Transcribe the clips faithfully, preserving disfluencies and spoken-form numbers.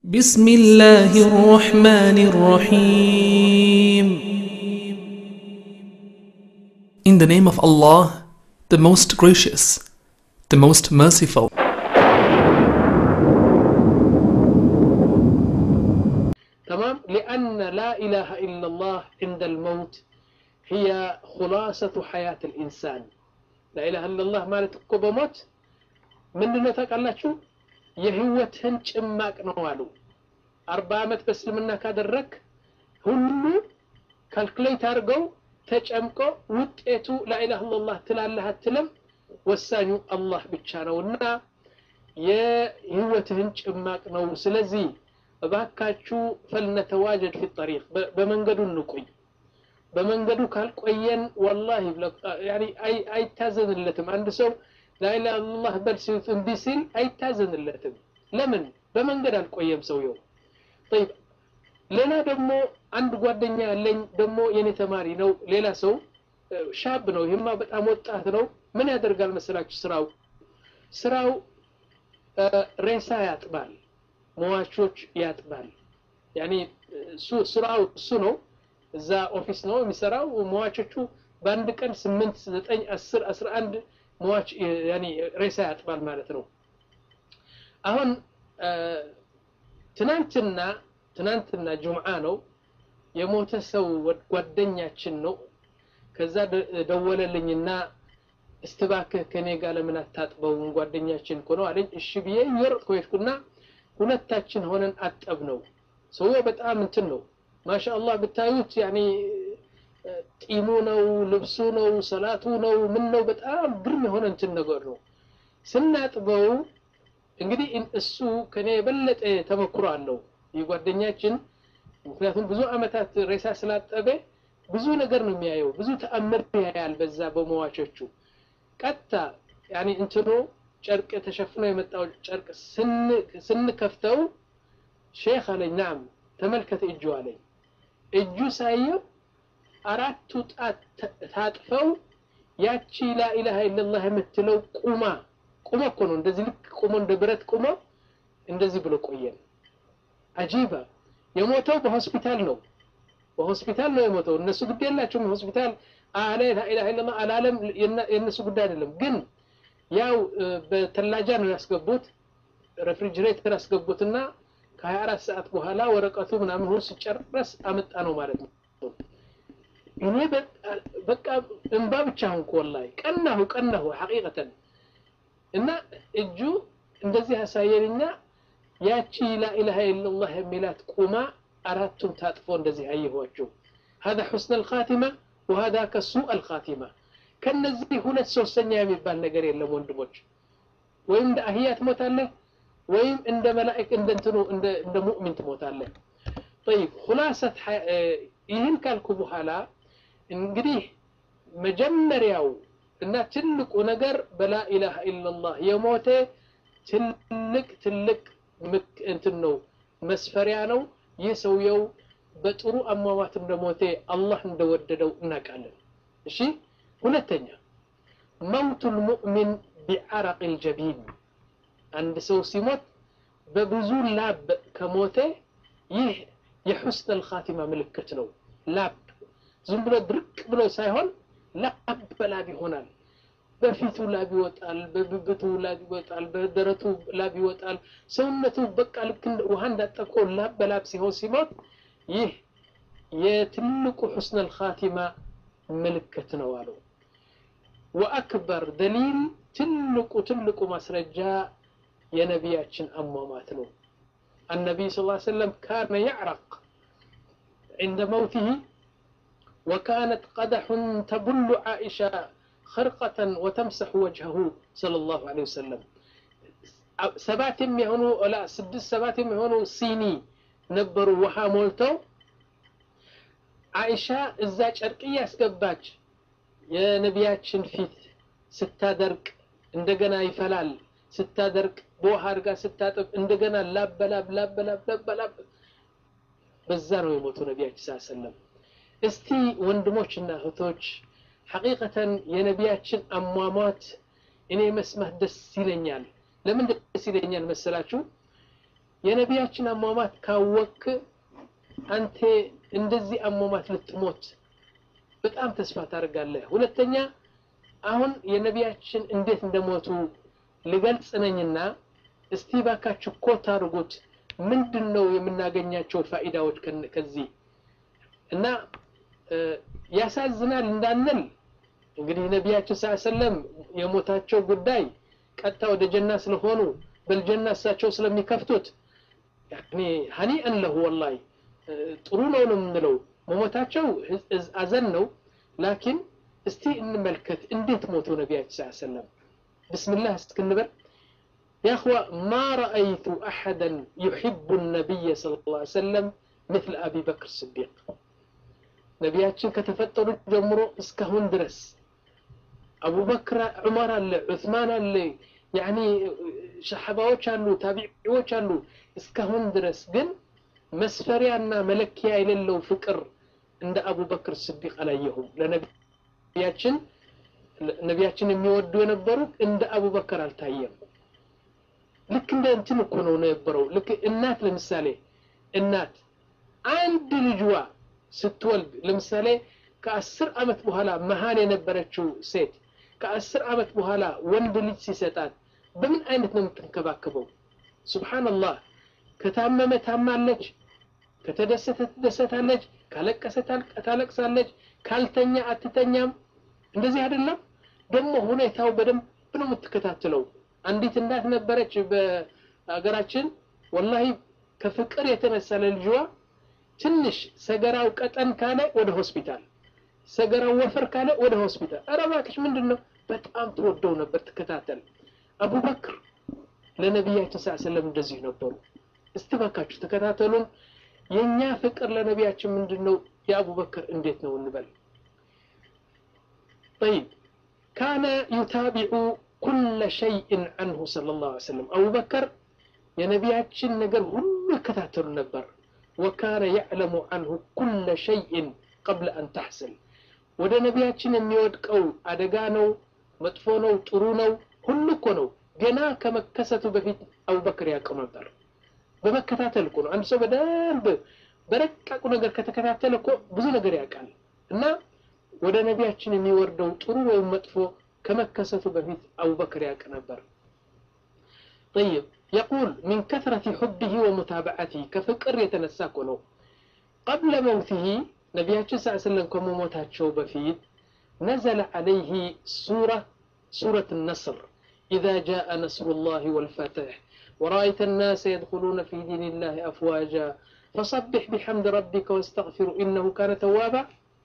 بسم الله الرحمن الرحيم. In the name of Allah, the most gracious, the most merciful. تمام. لأن لا إله إلا الله عند الموت هي خلاصة حياة الإنسان. لا إله إلا الله مالت قبمت من نتاك الله شو يهوتهن ጭማቅ ነው አሉ። አርባ አመት በእስልምና ካደረክ ሁሉ ካልኩሌት አድርገው ተጨምቆ ውጤቱ ላኢላሃ ኢላላህ ትላለህ አትልም። ወሳኙ አላህ ብቻ ነውና የህይወትህን ጭማቅ ነው። ስለዚህ እባካችሁ ፈልነተዋጀድ في الطريق በመንገዱ እንቆይ። በመንገዱ ካልቆየን والله يعني አይ አይታዘንለትም። አንድ ሰው ላኢላሃ ኢላላህ በርሲት እንዲሲል አይታዘንለትም። ለምን? በመንገድ አልቆየም ሰውየው። طيب ሌላ ደግሞ አንድ ጓደኛ ያለኝ ደግሞ የኔ ተማሪ ነው። ሌላ ሰው ሻብ ነው፣ ይሄማ በጣም ወጣት ነው። ምን ያደርጋል መሰላችሁ? ስራው ስራው ሬሳ ያጥባል፣ ሟቾች ያጥባል። ያኒ ሱ ስራው እሱ ነው። እዛ ኦፊስ ነው የሚሰራው። ሟቾቹ በአንድ ቀን ስምንት ዘጠኝ አስር አስራ አንድ ሟች ያኒ ሬሳ ያጥባል ማለት ነው። አሁን ትናንትና ትናንትና ጁምዓ ነው። የሞተ ሰው ጓደኛችን ነው። ከዛ ደወለልኝና እስትባከህ ከኔ ጋር ለምን አታጥበው ጓደኛችን እኮ ነው አለኝ። እሺ ብዬ ይወርጥኩ ሄድኩና ሁለታችን ሆነን አጠብ ነው። ሰውየው በጣም እንትን ነው ማሻአላህ ብታዩት ያኒ ጢሙ ነው፣ ልብሱ ነው፣ ሰላቱ ነው፣ ምን ነው በጣም ግርም የሆነ እንትን ነገር ነው። ስናጥበው እንግዲህ እሱ ከኔ የበለጠ ተመክሮ አለው የጓደኛችን። ምክንያቱም ብዙ አመታት ሬሳ ስላጠበ ብዙ ነገር ነው የሚያየው፣ ብዙ ተአምር ያያል በዛ በመዋቾቹ። ቀጥታ ያኒ እንትኑ ጨርቅ ተሸፍኖ የመጣው ጨርቅ ስንከፍተው ሼክ አለኝ ናም ተመልከተ እጁ አለኝ። እጁ ሳየው አራቱ ጣት ታጥፈው ያቺ ላኢላሃ ኢላላህ የምትለው ቁማ ቁማ እኮ ነው። እንደዚህ ልክ ቁሞ እንደ ብረት ቁሞ እንደዚህ ብሎ ቆየን። አጂባ የሞተው በሆስፒታል ነው፣ በሆስፒታል ነው የሞተው። እነሱ ግድ የላቸውም ሆስፒታል አለ ላኢላሃ ኢላላህ አላለም፣ የነሱ ጉዳይ አይደለም። ግን ያው በተላጃ ነው ያስገቡት፣ ሬፍሪጅሬተር ያስገቡትና ከሀያ አራት ሰዓት በኋላ ወረቀቱ ምናምን ሁሉ ሲጨርስ አመጣ ነው ማለት ነው። እኔ በቃ እንባ ብቻ ሆንኩ ወላሂ። ቀናሁ ቀናሁ ሐቂቀተን። እና እጁ እንደዚህ ያሳየኝና ያቺ ላኢላሃ ኢላላህ የሚላት ቁማ አራቱን ታጥፎ እንደዚህ አየኋቸው። هذا حسن الخاتمه وهذا كسوء الخاتمه። ከነዚህ ሁለት ሶስተኛ የሚባል ነገር የለም ወንድሞች። ወይም እንደ አህያ ትሞታለህ ወይም እንደ መላእክት እንደ እንትኑ እንደ እንደ ሙእሚን ትሞታለህ። طيب خلاصه ይህን ካልኩ በኋላ እንግዲህ መጀመሪያው እና ትልቁ ነገር በላኢላሃ ኢላላህ የሞተ ትልቅ ትልቅ እንትን ነው መስፈሪያ ነው። የሰውየው በጥሩ አሟሟት እንደሞተ አላህ እንደወደደው እናውቃለን። እሺ ሁለተኛ መውቱል ሙእሚን ቢዐረቅ الجبين። አንድ ሰው ሲሞት በብዙ ላብ ከሞተ ይህ የሑስን الخاتمة ምልክት ነው። ላብ ዝም ብሎ ድርቅ ብሎ ሳይሆን ላብ በላብ ይሆናል። በፊቱ ላብ ይወጣል፣ በብብቱ ላብ ይወጣል፣ በደረቱ ላብ ይወጣል። ሰውነቱ በቃ ልክ ውሃ እንዳጠቆ ላብ በላብ ሲሆን ሲሞት ይህ የትልቁ ሑስን الخاتمة ምልክት ነው አሉ። ወአክበር ደሊል ትልቁ ትልቁ ማስረጃ የነቢያችን አሟሟት ነው። النبي صلى الله عليه وسلم كان يعرق عند موته وكانت قدح تبل عائشة خرقة وتمسح وجهه صلى الله عليه وسلم. سبات يهونوا لا سدس سبات يهونوا سيني نبروا وها مولتو عائشة إذا شرقية اسكباج يا نبياتشن فيت ستا درك እንደገና ይፈላል፣ ስታ ደርቅ በውሃ አድርጋ ስታጥብ እንደገና ላብ ላብ ላብ ላብ ላብ ላብ በዛ ነው የሞቱ ነቢያችን ሰለላሁ ዐለይሂ ወሰለም። እስቲ ወንድሞችና እህቶች ሐቂቀተን የነቢያችን አሟሟት እኔ መስማት ደስ ይለኛል። ለምን ደስ ይለኛል መሰላችሁ? የነቢያችን አሟሟት ካወክ አንተ እንደዚህ አሟሟት ልትሞት በጣም ተስፋ ታደርጋለህ ሁለተኛ አሁን የነቢያችን እንዴት እንደሞቱ ልገልጽ ነኝና እስቲ ባካችሁ ኮት አድርጉት ምንድነው የምናገኛቸው ፋይዳዎች ከዚህ እና ያሳዝናል እንዳንል እንግዲህ ነቢያችን ሰለላሁ ዐለይሂ ወሰለም የሞታቸው ጉዳይ ቀጣ ወደ ጀና ስለሆኑ በልጀና እሳቸው ስለሚከፍቱት يعني هنيئا له والله ጥሩ ነው ነው የምንለው መሞታቸው አዘን ነው لكن እስቲ እንመልከት እንዴት ሞቱ ነቢያችን ሰለላሁ ዐለይሂ ወሰለም بسم الله እስክንበል يا اخوه ما رايت احدا يحب النبي صلى الله عليه وسلم مثل ابي بكر الصديق ነቢያችን ከተፈጠሩ ጀምሮ እስካሁን ድረስ አቡ በክር ዑመር አለ ዑስማን አለ يعني صحابዎች አሉ ታቢዒዎች አሉ እስካሁን ድረስ ግን መስፈሪያና መለኪያ የሌለው ፍቅር እንደ አቡ በክር ስዲቅ አላየሁም ለነቢያችን ነቢያችን የሚወዱ የነበሩ እንደ አቡ በክር አልታየም ልክ እንደ እንትን እኮ ነው የነበረው ልክ እናት ለምሳሌ እናት አንድ ልጅዋ ስትወልድ ለምሳሌ ከ10 አመት በኋላ መሃን የነበረችው ሴት ከ10 አመት በኋላ ወንድ ልጅ ሲሰጣት በምን አይነት ነው የምትንከባከበው ሱብሃንአላህ ከታመመ ታማለች ከተደሰተ ትደሰታለች ካለቀሰ ታለቅሳለች ካልተኛ አትተኛም እንደዚህ አይደለም ደግሞ ሁኔታው በደንብ ነው የምትከታተለው አንዲት እናት ነበረች በአገራችን ወላሂ ከፍቅር የተነሳ ለልጅዋ ትንሽ ሰገራው ቀጠን ካለ ወደ ሆስፒታል ሰገራው ወፈር ካለ ወደ ሆስፒታል አረባክሽ ምንድነው በጣም ተወደው ነበር ተከታተል አቡ በክር ለነቢያችን ሰለላሁ ዐለይሂ ወሰለም እንደዚህ ነበሩ استباكاችሁ ተከታተሉን የኛ ፍቅር ለነቢያችን ምንድነው የአቡ በክር እንዴት ነው እንበል طيب كان يتابع كل شيء عنه صلى الله عليه وسلم أبو بكر የነቢያችን ነገር ሁሉ ይከታተሉ ነበር وكان يعلم عنه كل شيء قبل أن تحصل ወደ ነቢያችን የሚወድቀው አደጋ ነው መጥፎ ነው ጥሩ ነው ሁሉ እኮ ነው ገና ከመከሰቱ በፊት አቡ በክር ያውቀው ነበር በመከታተል እኮ ነው አንድ ሰው በደንብ በረቀቁ ነገር ከተከታተለ እኮ ብዙ ነገር ያውቃል እና ወደ ነቢያችን የሚወርደው ጥሩ ወይ መጥፎ ከመከሰቱ በፊት አቡ በክር ያውቅ ነበር طيب يقول من كثرة حبه ومتابعته كفكر يتنساك له قبل موته نبياتنا صلى الله عليه وسلم كموتاتشو بفيد نزل عليه سورة سورة النصر إذا جاء نصر الله والفتح ورأيت الناس يدخلون في دين الله أفواجا فصبح بحمد ربك واستغفر إنه كان توابا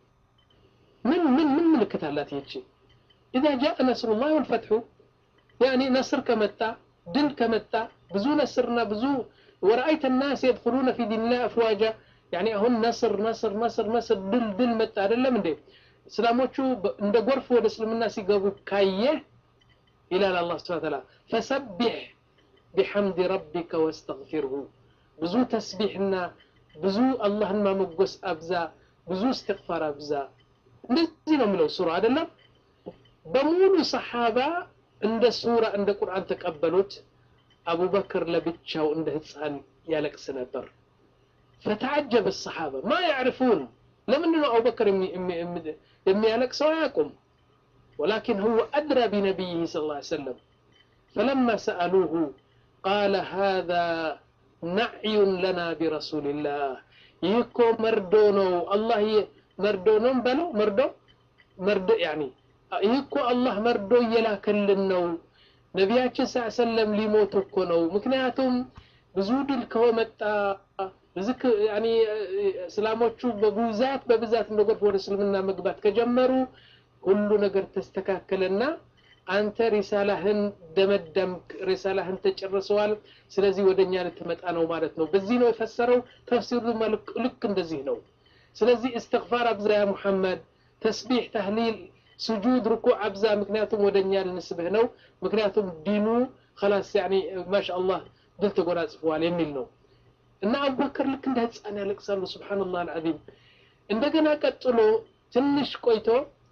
من من من ملكة الله يجي إذا جاء نصر الله والفتح يعني نصر كمتا دل كمتا بزو نصرنا بزو ورأيت الناس يدخلون في دين الله أفواجا يعني هون نصر نصر نصر نصر دل دل متا هذا من ده سلاموشو عند غرف ودسلم الناس يجابوا كايه إلى الله سبحانه وتعالى فسبح بحمد ربك واستغفره بزو تسبيحنا بزو الله ما مقص أبزا بزو استغفار أبزا نزل من السورة هذا لا بمولو صحابة عند السورة عند القرآن تقبلوت أبو بكر لبتشاو عند هتسان يالك سنبر فتعجب الصحابة ما يعرفون لم أنه أبو بكر يمي يالك سواكم ولكن هو أدرى بنبيه صلى الله عليه وسلم فلما سألوه قال هذا نعي لنا برسول الله يكو مردونو الله مردونو بلو مردو مرد يعني يكو الله مردو يلاكلنو نبياتنا صلى الله عليه وسلم ليموتو كنو مكنياتهم بزود الكومتا ذك يعني سلاموچو ببزات ببزات نقول ور اسلمنا مغبات كجمرو كل ነገር ተስተካከለና አንተ ሪሳላህን ደመደም ሪሳላህን ተጨርሰዋል ስለዚህ ወደኛ ልትመጣ ነው ማለት ነው በዚህ ነው የፈሰረው ተፍሲሩ መልክ ልክ እንደዚህ ነው ስለዚህ استغفار አብዛ ያ መሐመድ ተስቢህ ተህሊል سجود ركوع አብዛ ምክንያቱም ወደኛ ልንስብህ ነው ምክንያቱም ዲኑ خلاص يعني ما شاء الله ድል ተጎናጽፏል የሚል ነው እና አቡበክር ልክ እንደ ህፃን ያለቅሳሉ ሱብሃንአላህ العظيم እንደገና ቀጥሎ ትንሽ ቆይቶ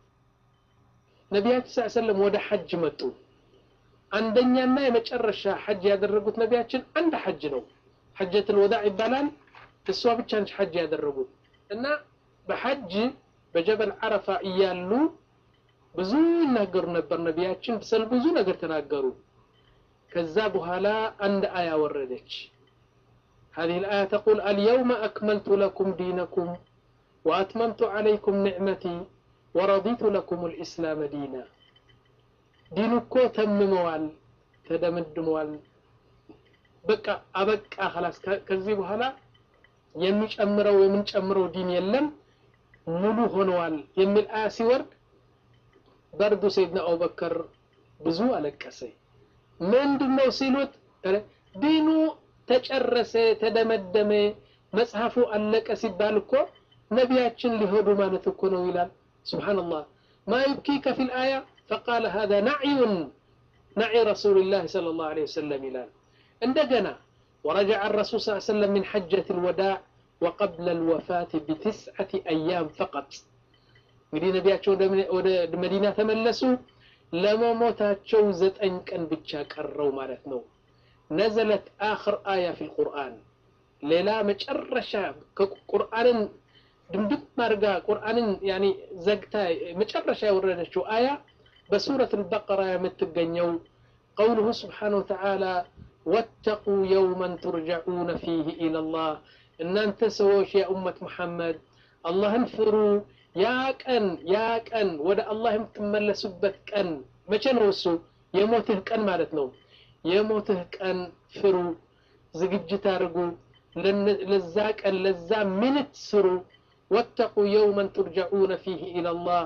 ነቢያችን ሰለላሁ ዐለይሂ ወሰለም ወደ ሐጅ መጡ አንደኛና የመጨረሻ ሐጅ ያደረጉት ነቢያችን አንድ ሐጅ ነው حجة الوداع يبالان السوا ብቻ ነች ሐጅ ያደረጉት እና በሐጅ በጀበል ዓረፋ እያሉ ብዙ ይናገሩ ነበር ነብያችን ስለ ብዙ ነገር ተናገሩ ከዛ በኋላ አንድ አያ ወረደች هذه الآية تقول اليوم أكملت لكم دينكم وأتممت عليكم نعمتي ورضيت لكم الإسلام دينا دينكو تمموال تدمدموال بقى أبقى خلاص كذي بحالا የሚጨምረው የምንጨምረው ዲን የለም ሙሉ ሆነዋል የሚል አያ ሲወርድ በርዱ ሰይድና አቡበከር ብዙ አለቀሰ ምንድነው ሲሉት ዲኑ ተጨረሰ ተደመደመ መጽሐፉ አለቀ ሲባል እኮ ነቢያችን ሊሆዱ ማለት እኮ ነው ይላል ሱብሃንአላህ ما يبكيك في الآية فقال هذا نعي نعي رسول الله صلى الله عليه وسلم ይላል እንደገና ورجع الرسول صلى الله عليه وسلم من حجة الوداع وقبل الوفاة بتسعة أيام فقط እንግዲህ ነቢያቸው ወደ መዲና ተመለሱ ለመሞታቸው ዘጠኝ ቀን ብቻ ቀረው ማለት ነው نزلت آخر آية في القرآن ሌላ መጨረሻ ከቁርአንን ድምድም ማርጋ ቁርአንን يعني ዘግታ መጨረሻ የወረደችው አያ በሱረة البقرة የምትገኘው قوله سبحانه وتعالى واتقوا يوما ترجعون فيه إلى الله إن أنت سووش يا أمة محمد الله انفروا يا كأن يا كأن ودا الله مكمل سبت كأن ما كان وسو يموته كأن مالتنا يموته كأن فروا زجج تارجو للزاك اللزا من تسروا واتقوا يوما ترجعون فيه إلى الله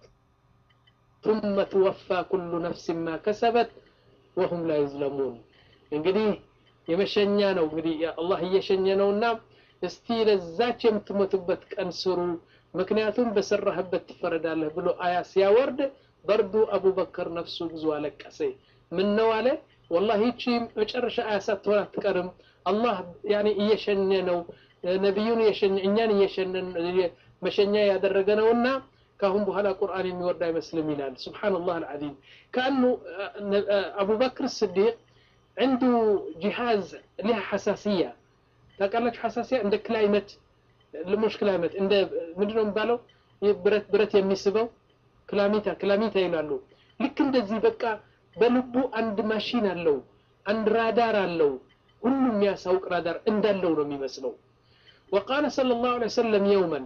ثم توفى كل نفس ما كسبت وهم لا يظلمون እንግዲህ የመሸኛ ነው እንግዲህ አላህ እየሸኘ ነውና እስቲ ለዛች የምትሞትበት ቀን ስሩ ምክንያቱም በሰራህበት ትፈረዳለህ ብሎ አያ ሲያወርድ በርዱ አቡበከር ነፍሱ ብዙ አለቀሰ ምን ነው አለ والله እቺ መጨረሻ አያ ሳትሆን አትቀርም አላህ يعني እየሸኘ ነው ነብዩን እየሸኘ እኛን እየሸኘ መሸኛ ያደረገ ነውና ካሁን በኋላ ቁርአን የሚወርድ አይመስልም ይላል ሱብሃንአላህ العظيم كانه ابو بكر الصديق عنده جهاز له حساسية تقلت حساسية عند كلايمت مش كلايمت عند مدرهم بالو برت برت يميسبو كلاميتا كلاميتا يلالو لك እንደዚህ በቃ በልቡ አንድ ማሽን አለው አንድ ራዳር አለው ሁሉም ያሳውቅ ራዳር እንዳለው ነው የሚመስለው وقال صلى الله عليه وسلم يوما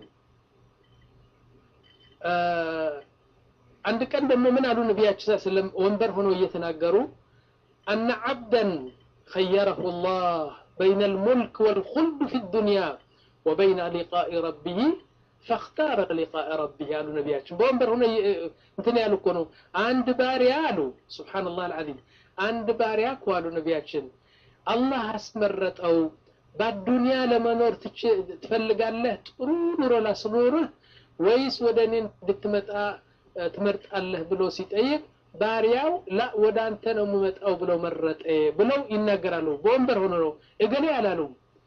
عند ቀን ደግሞ ምን አሉ ነብያችን ሰለላሁ ዐለይሂ ወሰለም ወንበር ሆኖ እየተናገሩ أن عبدا خيره الله بين الملك والخلد في الدنيا وبين لقاء ربه فاختار لقاء ربه قالوا نبياتهم بومبر هنا انتنا قالوا كونوا عند باريا قالوا سبحان الله العظيم عند باريا قالوا نبياتهم الله اسمرت أو بالدنيا لما نور تفلق الله تقروا نور لا صنوره ويس ودنين بتمتع تمرت الله بلو سيتأيك ባሪያው ላ ወደ አንተ ነው መመጣው ብለው መረጠ ብለው ይናገራሉ ቦምበር ሆኖ ነው እገሌ ያላሉ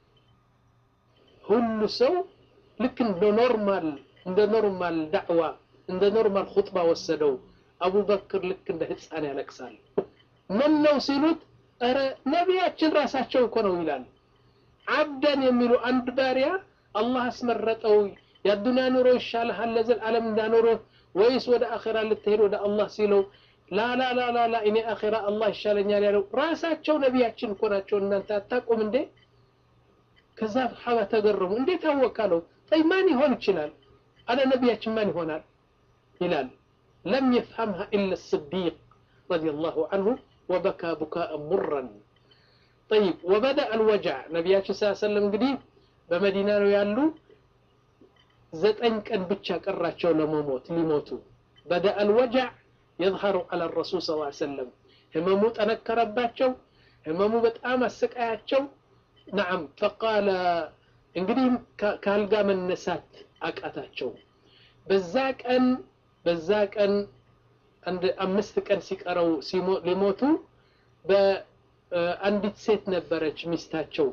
ሁሉ ሰው ልክ እንደ ኖርማል እንደ ኖርማል ዳዕዋ እንደ ኖርማል ኹጥባ ወሰደው አቡበክር ልክ እንደ ህፃን ያለቅሳል ምን ነው ሲሉት አረ ነብያችን ራሳቸው እኮ ነው ይላል አብደን የሚሉ አንድ ባሪያ አላህ አስመረጠው ያዱንያ ኑሮ ይሻልሃል ለዘል ዓለም እንዳኖሮ ወይስ ወደ አኺራ ልትሄድ ወደ አላህ ሲለው لا لا لا لا لا إني آخرة الله يشالني على رأسات شو نبياتشن كنا شو إن أنت تقوم من ده كذا حوا تجرم إن ده توكلوا طيب ماني هون تشلال أنا نبياتشن ماني هون هلال لم يفهمها إلا الصديق رضي الله عنه وبكى بكاء مرا طيب وبدأ الوجع نبياتشن صلى الله عليه وسلم قديم بمدينة يالو زت أنك أن بتشاك الراتشو لموت لموتو بدأ الوجع يظهر على الرسول صلى الله عليه وسلم هممو تنكرباتشو هممو بتقام السقاياتشو نعم فقال انقدي كالقا من نسات اقاتاتشو بزاك ان بزاك ان عند امست كان سيقرو سيمو لموتو بانديت سيت ነበረች ሚስታቸው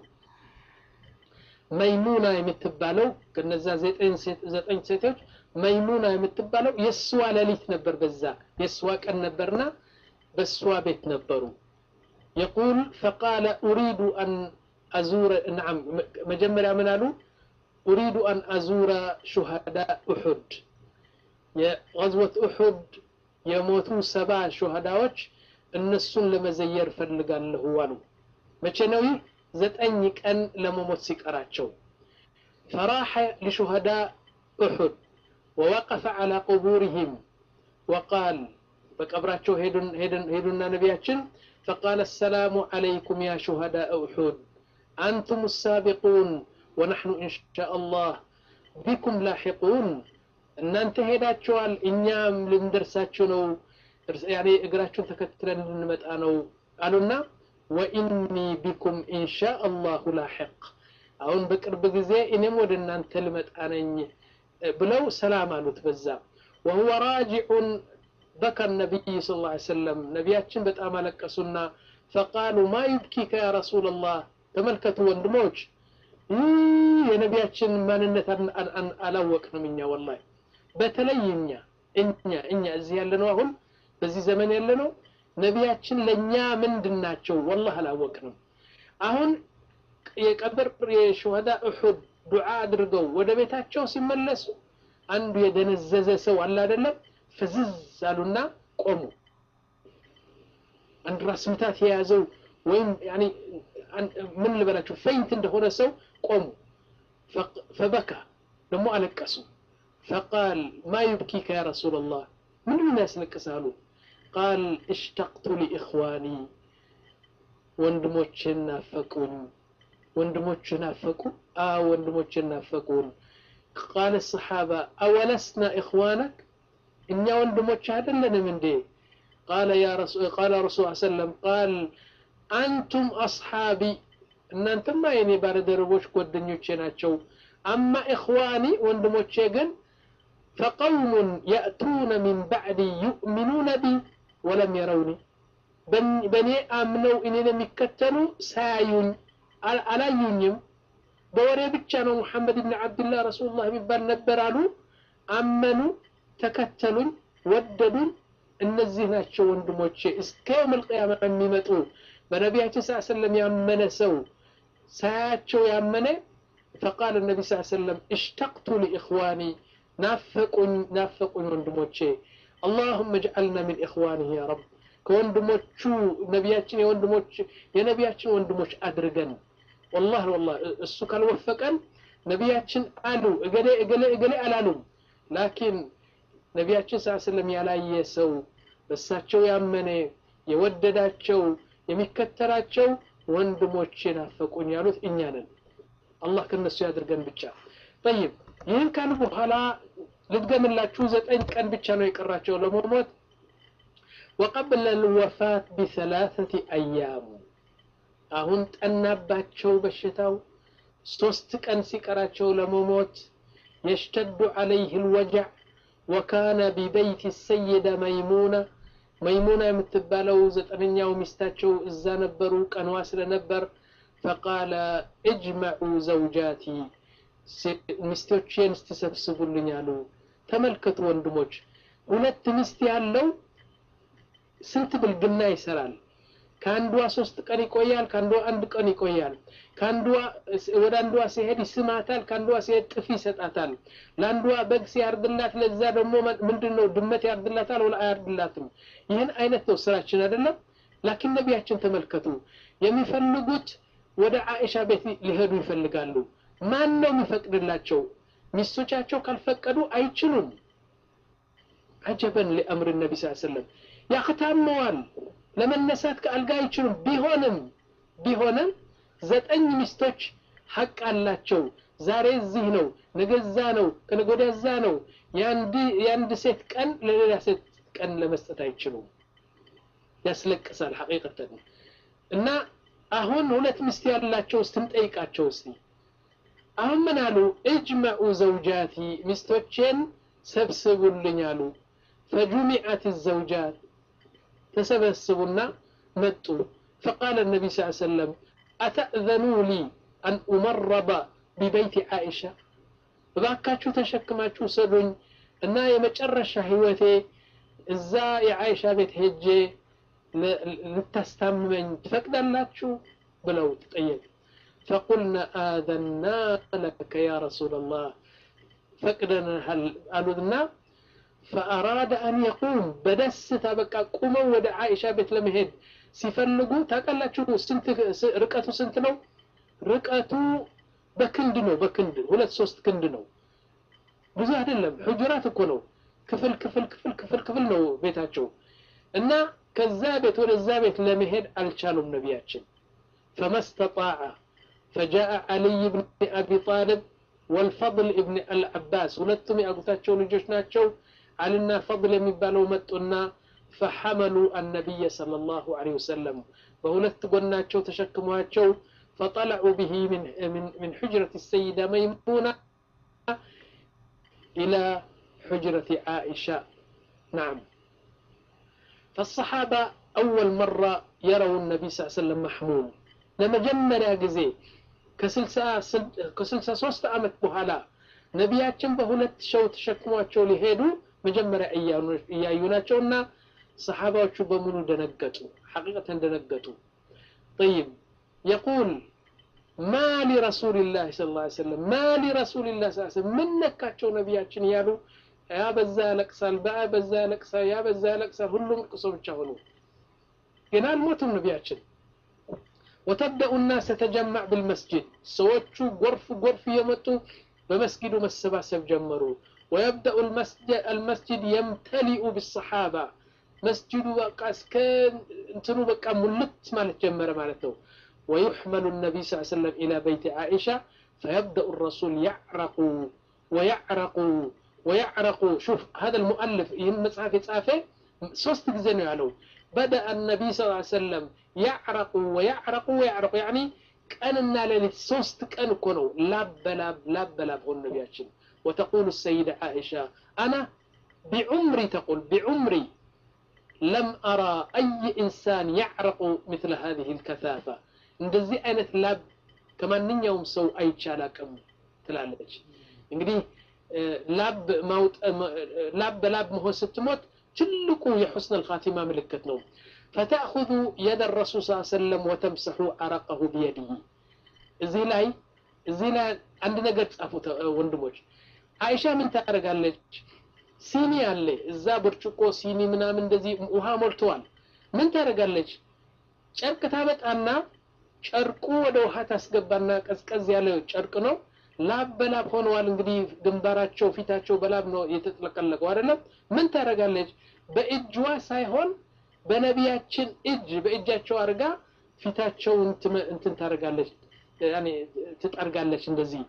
መይሙና የምትባለው ከነዛ ዘጠኝ ሴት ዘጠኝ ሴቶች መይሙና የምትባለው የስዋ ለሊት ነበር በዛ የስዋ ቀን ነበርና በስዋ ቤት ነበሩ يقول فقال اريد ان أزور نعم مجمّريا من قالوا أريد أن أزور شهداء أحد يا غزوة أحد يموتوا سبع شهداء النسون لما زير فلقان له والو مچنوي زتأني كأن لما موت سيكراتشو فراح لشهداء أحد ووقف على قبورهم وقال بقبراتشو هيدن هيدن هيدنا نبياتشن فقال السلام عليكم يا شهداء أحد أنتم السابقون ونحن إن شاء الله بكم لاحقون إن أنت هيداتشوال إنيام لندرساتشنو يعني إقراتشون تكتلن لنمتانو قالونا وإني بكم إن شاء الله لاحق أون بقرب ጊዜ እኔም ወደ እናንተ ልመጣ ነኝ ብለው ሰላም አሉት በዛ وهو راجع بكى النبي صلى الله عليه وسلم ነቢያችን በጣም አለቀሱና فقالوا ما يبكيك يا رسول الله ተመልከቱ ወንድሞች የነቢያችን ማንነት አላወቅንም እኛ والله በተለይኛ እኛ እኛ እዚህ ያለነው አሁን በዚህ ዘመን ያለነው ነቢያችን ለኛ ምንድናቸው والله አላወቅንም አሁን የቀብር የሹሃዳ እሁድ ዱዓ አድርገው ወደ ቤታቸው ሲመለሱ አንዱ የደነዘዘ ሰው አለ አይደለም ፍዝዝ አሉና ቆሙ አንድ ራስ ምታት የያዘው ወይም يعني ምን ልበላችሁ ፈይንት እንደሆነ ሰው ቆሙ فبكى ደሞ አለቀሱ فقال ما يبكيك يا رسول الله من الناس لكسالو قال اشتقت لإخواني ወንድሞቼ ናፈቁኝ ወንድሞቼ ናፈቁ አዎ ወንድሞቼ ናፈቁን قال الصحابة أولسنا إخوانك إن وندموش عدلنا من دي قال يا رسول قال رسول الله صلى الله عليه وسلم قال أنتم أصحابي إن أنتم ما يعني بارد ربوش قدنيوش ناتشو أما إخواني وندموش جن فقوم يأتون من بعدي يؤمنون بي ولم يروني بني آمنوا إننا مكتلوا سايون على يونيم بوري بيتشانو محمد بن عبد الله رسول الله بيبال نبرالو آمنوا تكتلوا وددوا እነዚህ ናቸው ወንድሞቼ እስከ يوم القيامة የሚመጡ በነቢያችን ሰለላሁ ዐለይሂ ወሰለም ያመነ ሰው ሳያቸው ያመነ فقال النبي صلى الله عليه وسلم اشتقت لإخواني نافقون نافقون ወንድሞቼ اللهم اجعلنا من إخوانه يا رب ከወንድሞቹ ነቢያችን የወንድሞች የነቢያችን ወንድሞች አድርገን والله والله እሱ ካልወፈቀን ነቢያችን አሉ እገሌ እገሌ እገሌ አላሉም لكن ነቢያችን ሰለላሁ ዐለይሂ ወሰለም ያላየ ሰው በሳቸው ያመነ የወደዳቸው የሚከተላቸው ወንድሞቼ ናፈቁኝ ያሉት እኛ ነን አላህ ከነሱ ያድርገን ብቻ طيب ይህን ካሉ በኋላ ልድገምላችሁ ዘጠኝ ቀን ብቻ ነው የቀራቸው ለሞት وقبل الوفاة بثلاثة أيام አሁን ጠናባቸው በሽታው ሶስት ቀን ሲቀራቸው ለሞት يشتد عليه الوجع وكان ببيت السيدة ميمونة ميمونة متبالو زتنياو مستاچو እዛ ነበሩ ቀንዋ ስለነበር فقال اجمعوا زوجاتي ሚስቶቼን ተሰብስቡልኝ አሉ ተመልከቱ ወንድሞች ሁለት ሚስት ያለው ስንት ብልግና ይሰራል ካንዷ ሶስት ቀን ይቆያል ካንዷ አንድ ቀን ይቆያል ካንዷ ወደ አንዷ ሲሄድ ይስማታል ካንዷ ሲሄድ ጥፊ ይሰጣታል ላንዷ በግ ሲያርድላት ለዛ ደግሞ ምንድነው ድመት ያርድላታል ወላ አያርድላትም ይሄን አይነት ነው ስራችን አይደለም لكن ነቢያችን ተመልከቱ የሚፈልጉት ወደ አይሻ ቤት ሊሄዱ ይፈልጋሉ ማን ነው የሚፈቅድላቸው ሚስቶቻቸው ካልፈቀዱ አይችሉም عجبا لامر النبي صلى الله عليه وسلم ያختمዋል ለመነሳት ከአልጋ አይችሉም ቢሆንም ቢሆንም ዘጠኝ ሚስቶች ሐቅ አላቸው ዛሬ እዚህ ነው ነገዛ ነው ከነገወዲያዛ ነው ያንዲ ያንድ ሴት ቀን ለሌላ ሴት ቀን ለመስጠት አይችሉም ያስለቅሳል ሐቂቀተን እና አሁን ሁለት ሚስት ያላቸው ስትንጠይቃቸው እስቲ አሁን ምን አሉ اجمعوا زوجاتي ሚስቶቼን ሰብስቡልኝ አሉ فجمعت الزوجات تسبسبنا متوا فقال النبي صلى الله عليه وسلم أتأذنوا لي أن أمرض ببيت عائشة ذاكاتشو تشكماتشو سدون أنا يمجرش هوتي إزا يا عائشة بيت هجي لتستمن تفقد اللاتشو بلو تطيب فقلنا آذنا لك يا رسول الله فقدنا هل قالوا فأراد أن يقوم بدس تبقى قوموا ود عائشة بيت لمهد سيفلقوا تاقلاችሁ ስንት ርቀቱ ስንት ነው ርቀቱ በክንድ ነው በክንድ ሁለት ሶስት ክንድ ነው ብዙ አይደለም ሁጅራት እኮ ነው ክፍል ክፍል ክፍል ክፍል ክፍል ነው ቤታቸው እና ከዛ ቤት ወደዛ ቤት ለመሄድ አልቻሉም ነብያችን فما استطاع فجاء علي بن ابي طالب والفضل ابن العباس ሁለቱም ያጉታቸው ልጆች ናቸው علنا فضل የሚባለው መጡና فحملوا النبي صلى الله عليه وسلم በሁለት ጎናቸው ተሸክሟቸው فطلعوا به من من من حجرة السيدة ميمونة إلى حجرة عائشة نعم فالصحابة أول مرة يروا النبي صلى الله عليه وسلم محمول لما جمّر جزء كسلسة كسلسة صوست أمت بحلا نبياتهم بهولت شو تشكموا شو لهدو مجمّر إيايوناتنا صحابة شو بمنو دنقتوا حقيقة دنقتوا طيب يقول ما لرسول الله صلى الله عليه وسلم ما لرسول الله صلى الله عليه وسلم من نكاتشو نبياتشن يالو يا بزالك سال بقى بزالك سال يا بزالك سال هلهم قصوا بتشاهلوا ينال موتهم نبياتشن وتبدأ الناس تتجمع بالمسجد سوتشو غرف غرف يمتوا بمسجد مسباسب جمروا ويبدأ المسجد المسجد يمتلئ بالصحابة مسجد بقى اسكن انتنو بقى ملت مالت جمره مالته ويحمل النبي صلى الله عليه وسلم إلى بيت عائشة فيبدأ الرسول يعرق ويعرق ويعرق شوف هذا المؤلف يمصحف يصافه ሶስት ጊዜ ነው ያለው بدأ النبي صلى الله عليه وسلم يعرق ويعرق ويعرق يعني ቀንና ሌሊት ሶስት ቀን እኮ ነው ላብ በላብ ላብ በላብ ሆነ ነብያችን وتقول السيدة عائشة أنا بعمري تقول بعمري لم أرى أي إنسان يعرق مثل هذه الكثافة እንደዚህ አይነት ላብ ከማንኛውም ሰው አይቻላቅም ትላለች እንግዲህ ላብ ማውጥ ላብ በላብ መሆን ስትሞት ትልቁ የحسن الخاتمة ምልክት ነው فتأخذ يد الرسول صلى الله عليه وسلم وتمسح عرقه بيده እዚህ ላይ እዚህ ላይ አንድ ነገር ጻፉት ወንድሞች አይሻ ምን ታደርጋለች ሲኒ አለ እዛ ብርጭቆ ሲኒ ምናምን እንደዚህ ውሃ ሞልቷል ምን ታደርጋለች ጨርቅ ታበጣና ጨርቁ ወደ ውሃ ታስገባና ቀዝቀዝ ያለ ጨርቅ ነው ላብ በላብ ሆነዋል እንግዲህ ግንባራቸው ፊታቸው በላብ ነው የተጥለቀለቀው አይደለም ምን ታረጋለች በእጅዋ ሳይሆን በነቢያችን እጅ በእጃቸው አርጋ ፊታቸው እንትን ታረጋለች يعني تطرጋለች እንደዚህ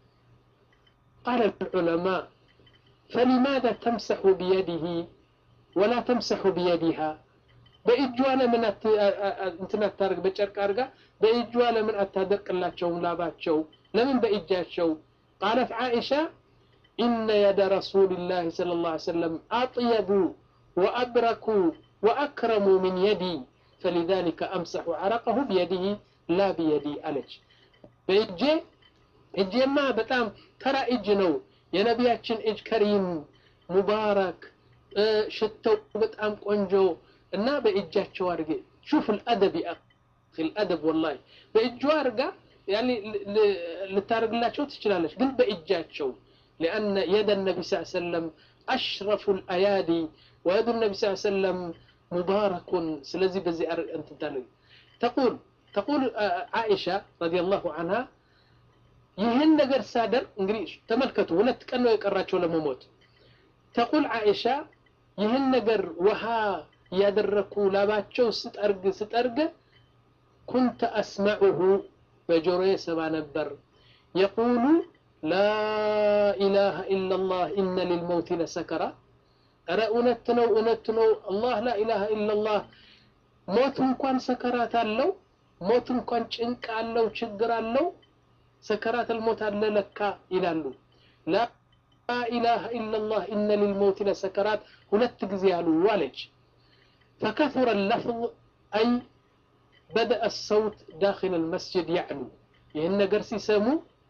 قال العلماء فلماذا تمسح بيده ولا تمسح بيدها በእጇለ ምን እንትና ታርግ በጨርቅ አርጋ በእጇለ ምን አታደርቅላቸው ላባቸው ለምን በእጃቸው قالت عائشة إن يد رسول الله صلى الله عليه وسلم أطيب وأبرك وأكرم من يدي فلذلك أمسح عرقه بيده لا بيدي ألج بإجي إجي ما بتام ترى إجنو يا نبياتشن إج كريم مبارك اه شتو بتام قنجو እና በእጃቸው አርገ شوف الادب يا اخي الادب والله በእጃቸው አርጋ يعني ልታርግላቸው ትችላለች ግን በእጃቸው لان يد النبي صلى الله عليه وسلم اشرف الايادي ويد النبي صلى الله عليه وسلم مبارك ስለዚህ በዚህ እንት ታለኝ تقول تقول عائشة رضي الله عنها ይሄን ነገር ሳደር እንግዲህ ተመልከቱ ሁለት ቀን ነው የቀራቸው ለመሞት تقول عائشة ይሄን ነገር ውሃ ያደረኩ ላባቸው ስጠርግ ስጠርግ كنت اسمعه بجوري سبا نبر يقول لا اله الا الله ان للموت لسكرة رأونتنو انتنو الله لا اله الا الله موت እንኳን سكرات አለው موت እንኳን ጭንቅ አለው ችግር አለው سكرات الموت አለ ለካ ይላሉ لا اله الا الله ان للموت لسكرات ሁለት ጊዜ ያሉ ዋለች فكثر اللفظ أي بدأ الصوت داخل المسجد يعلو ይሄን ነገር ሲሰሙ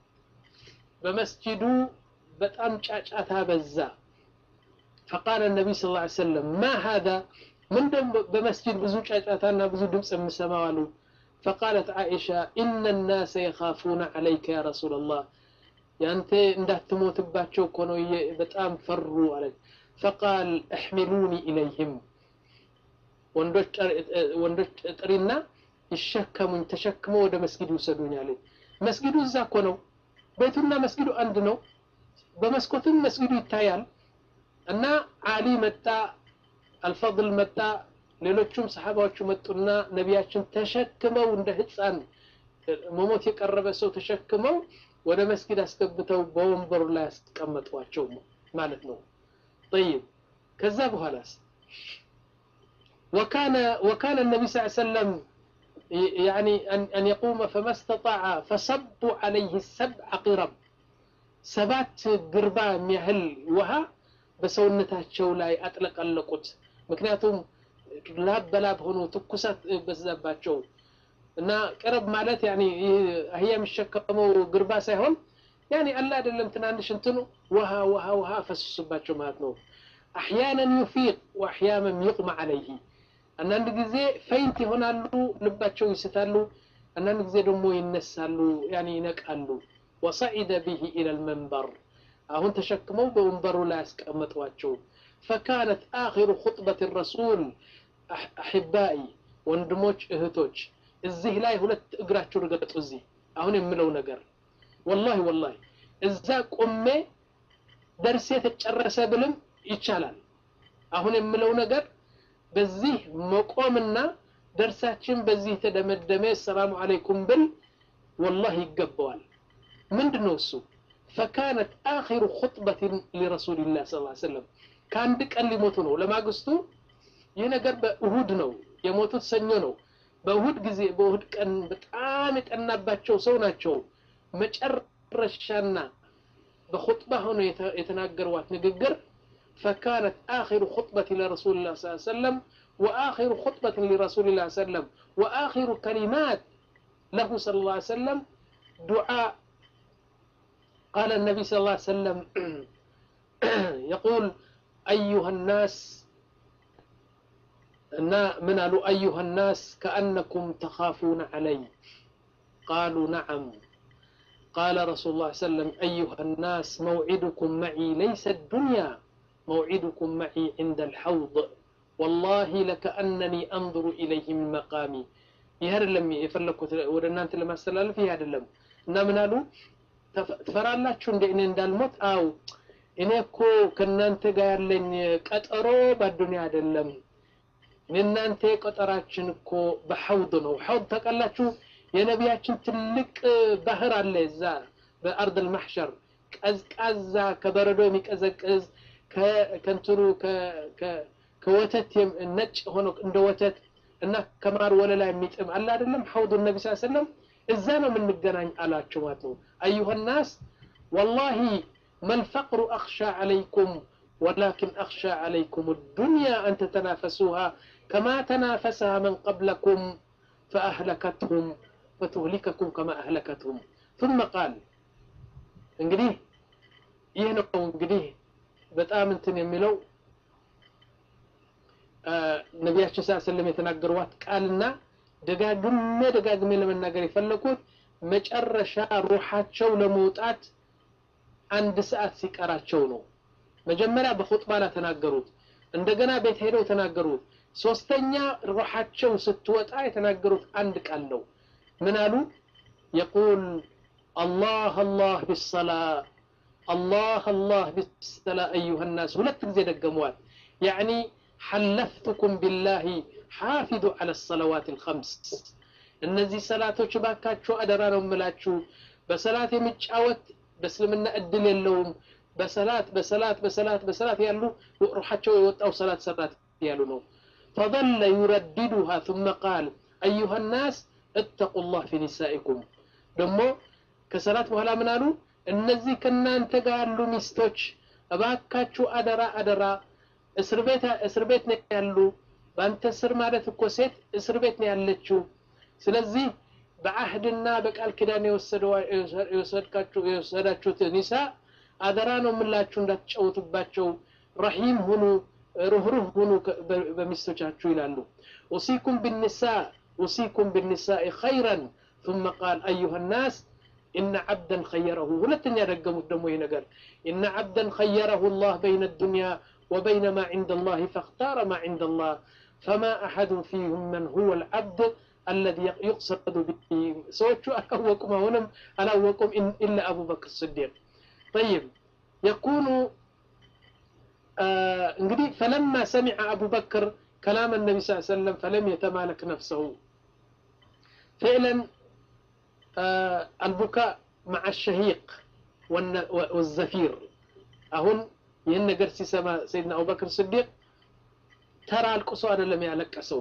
በመስጂዱ በጣም ጫጫታ በዛ فقال النبي صلى الله عليه وسلم ما هذا من دم بمسجد ብዙ ጫጫታና ብዙ ድምጽ የምሰማው አሉ فقالت عائشة إن الناس يخافون عليك يا رسول الله ያንተ እንዳትሞትባቸው እኮ ነው በጣም ፈሩ አለች فقال احملوني اليهم ወንዶች ወንዶች ጥሪና ይሸከሙኝ ተሸክመው ወደ መስጊዱ ይሰዱኝ አለች መስጊዱ እዛ እኮ ነው ቤቱና መስጊዱ አንድ ነው በመስኮትም መስጊዱ ይታያል እና አሊ መጣ አልፈضል መጣ ሌሎችም ሰሃባዎቹ መጡና ነቢያችን ተሸክመው እንደ ህፃን መሞት የቀረበ ሰው ተሸክመው ወደ መስጊድ አስገብተው በወንበሩ ላይ አስቀመጧቸው ማለት ነው طيب ከዛ በኋላስ وكان وكان النبي صلى الله عليه وسلم يعني ان ان يقوم فما استطاع فصبوا عليه السبع قرب سبات قربا يحل وها በሰውነታቸው ላይ አጥለቀለቁት ምክንያቱም ላብ በላብ ሆኖ ትኩሳት በዛባቸው እና ቅርብ ማለት يعني هي የሚሸከመው ግርባ ሳይሆን يعني አላ አይደለም ትናንሽ እንትኑ ውሃ ውሃ ውሃ ፈስሱባቸው ማለት ነው احيانا يفيق واحيانا يغمى عليه አንዳንድ ጊዜ ፈይንት ይሆናሉ ልባቸው ይስታሉ አንዳንድ ጊዜ ደግሞ ይነሳሉ يعني ይነቃሉ وصعد به الى المنبر አሁን ተሸክመው በወንበሩ ላይ አስቀመጧቸው فكانت آخر خطبة الرسول أحبائي ወንድሞች እህቶች እዚህ ላይ ሁለት እግራቸው ረገጡ እዚህ አሁን የምለው ነገር والله والله እዛ ቆሜ ደርሴ ተጨረሰ ብልም ይቻላል አሁን የምለው ነገር በዚህ መቆምና ደርሳችን በዚህ ተደመደመ ሰላም አለይኩም ብል والله ይገባዋል ምንድነው እሱ فكانت آخر خطبة لرسول الله صلى الله عليه وسلم كان ቀን ሊሞቱ ነው ለማግስቱ ይሄ ነገር በእሁድ ነው የሞቱት ሰኞ ነው በእሁድ ጊዜ በእሁድ ቀን በጣም የጠናባቸው ሰው ናቸው መጨረሻና በኹጥባ ሆኖ የተናገሩት ንግግር فكانت آخر خطبة لرسول الله صلى الله عليه وسلم وآخر خطبة لرسول الله صلى الله عليه وسلم وآخر كلمات له صلى الله عليه وسلم دعاء قال النبي صلى الله عليه وسلم يقول أيها الناس من قالوا أيها الناس كأنكم تخافون علي قالوا نعم قال رسول الله صلى الله عليه وسلم أيها الناس موعدكم معي ليس الدنيا موعدكم معي عند الحوض والله لكأنني أنظر إليه من مقامي يهر لم يفلكوا ودنا أنت لما استلال في هذا اللم إنما قالوا تفرالاتشو إن دالموت أو إنكو كنا أنت قال لن كأترو بالدنيا هذا اللم من أنت قطراتشن كو بحوض ነው حوض ተቀላችሁ የነቢያችን ትልቅ ባህር አለ እዛ በአርድ المحشر ቀዝቃዛ ከበረዶ የሚቀዘቅዝ ከንትሩ ከወተት ነጭ ሆኖ እንደ ወተት እና ከማር ወለላ የሚጥም አለ አይደለም حوض النبي صلى الله عليه وسلم እዛ ነው የምንገናኝ አላችሁ ማለት ነው ايها الناس والله ما الفقر اخشى عليكم ولكن اخشى عليكم الدنيا ان تتنافسوها كما تنافسها من قبلكم فأهلكتهم فتهلككم كما أهلكتهم ثم قال እንግዲህ ይሄ ነው እንግዲህ በጣም እንትን የሚለው ነብያችን ሰለላሁ ዐለይሂ ወሰለም የተናገሩት ቃልና ደጋግሜ ደጋግሜ ለመናገር የፈለኩት መጨረሻ ሩሃቸው ለመውጣት አንድ ሰዓት ሲቀራቸው ነው መጀመሪያ በኹጥባ ላይ ተናገሩት እንደገና ቤት ሄደው ተናገሩት ሶስተኛ ሩሃቸው ስትወጣ የተናገሩት አንድ ቃል ነው ምን አሉ يقول الله الله بالصلاه الله الله بالصلاه ايها الناس ሁለት ጊዜ ደገሙዋል يعني حلفتكم بالله حافظوا على الصلوات الخمس እነዚህ ሰላቶች ባካችሁ አደራ ነው የምላችሁ በሰላት የሚጫወት በእስልምና እድል የለውም በሰላት በሰላት በሰላት በሰላት ያሉ ሩሃቸው የወጣው ሰላት ሰራት ያሉ ነው فظل يرددها ثم قال ايها الناس اتقوا الله في نسائكم دمو كسلات በኋላ ምን አሉ እነዚህ ከናንተ ጋር ያሉ ሚስቶች እባካችሁ አደራ አደራ እስር ቤት እስር ቤት ነው ያሉ ባንተ ስር ማለት እኮ ሴት እስር ቤት ነው ያለችው ስለዚህ በአህድና በቃል ኪዳን የወሰደው የወሰድካችሁ የወሰዳችሁት ኒሳ አደራ ነው ምላችሁ እንዳትጨውቱባቸው رحيم هنو ሩህሩህ ሁኑ በሚስቶቻችሁ ይላሉ ወሲኩም بالنساء أوصيكم بالنساء خيرا ثم قال أيها الناس إن عبدا خيره ولتن يرقم الدمو ينقل إن عبدا خيره الله بين الدنيا وبين ما عند الله فاختار ما عند الله فما أحد فيهم من هو العبد الذي يقصد به سوتشو أكوكم هونم ألاوكم إلا أبو بكر الصديق طيب يكون آه فلما سمع أبو بكر كلام النبي صلى الله عليه وسلم فلم يتمالك نفسه فعلا آه البكاء مع الشهيق والزفير أهون ينقر سما سيدنا أبو بكر الصديق ترى القصوى لم يلقسوا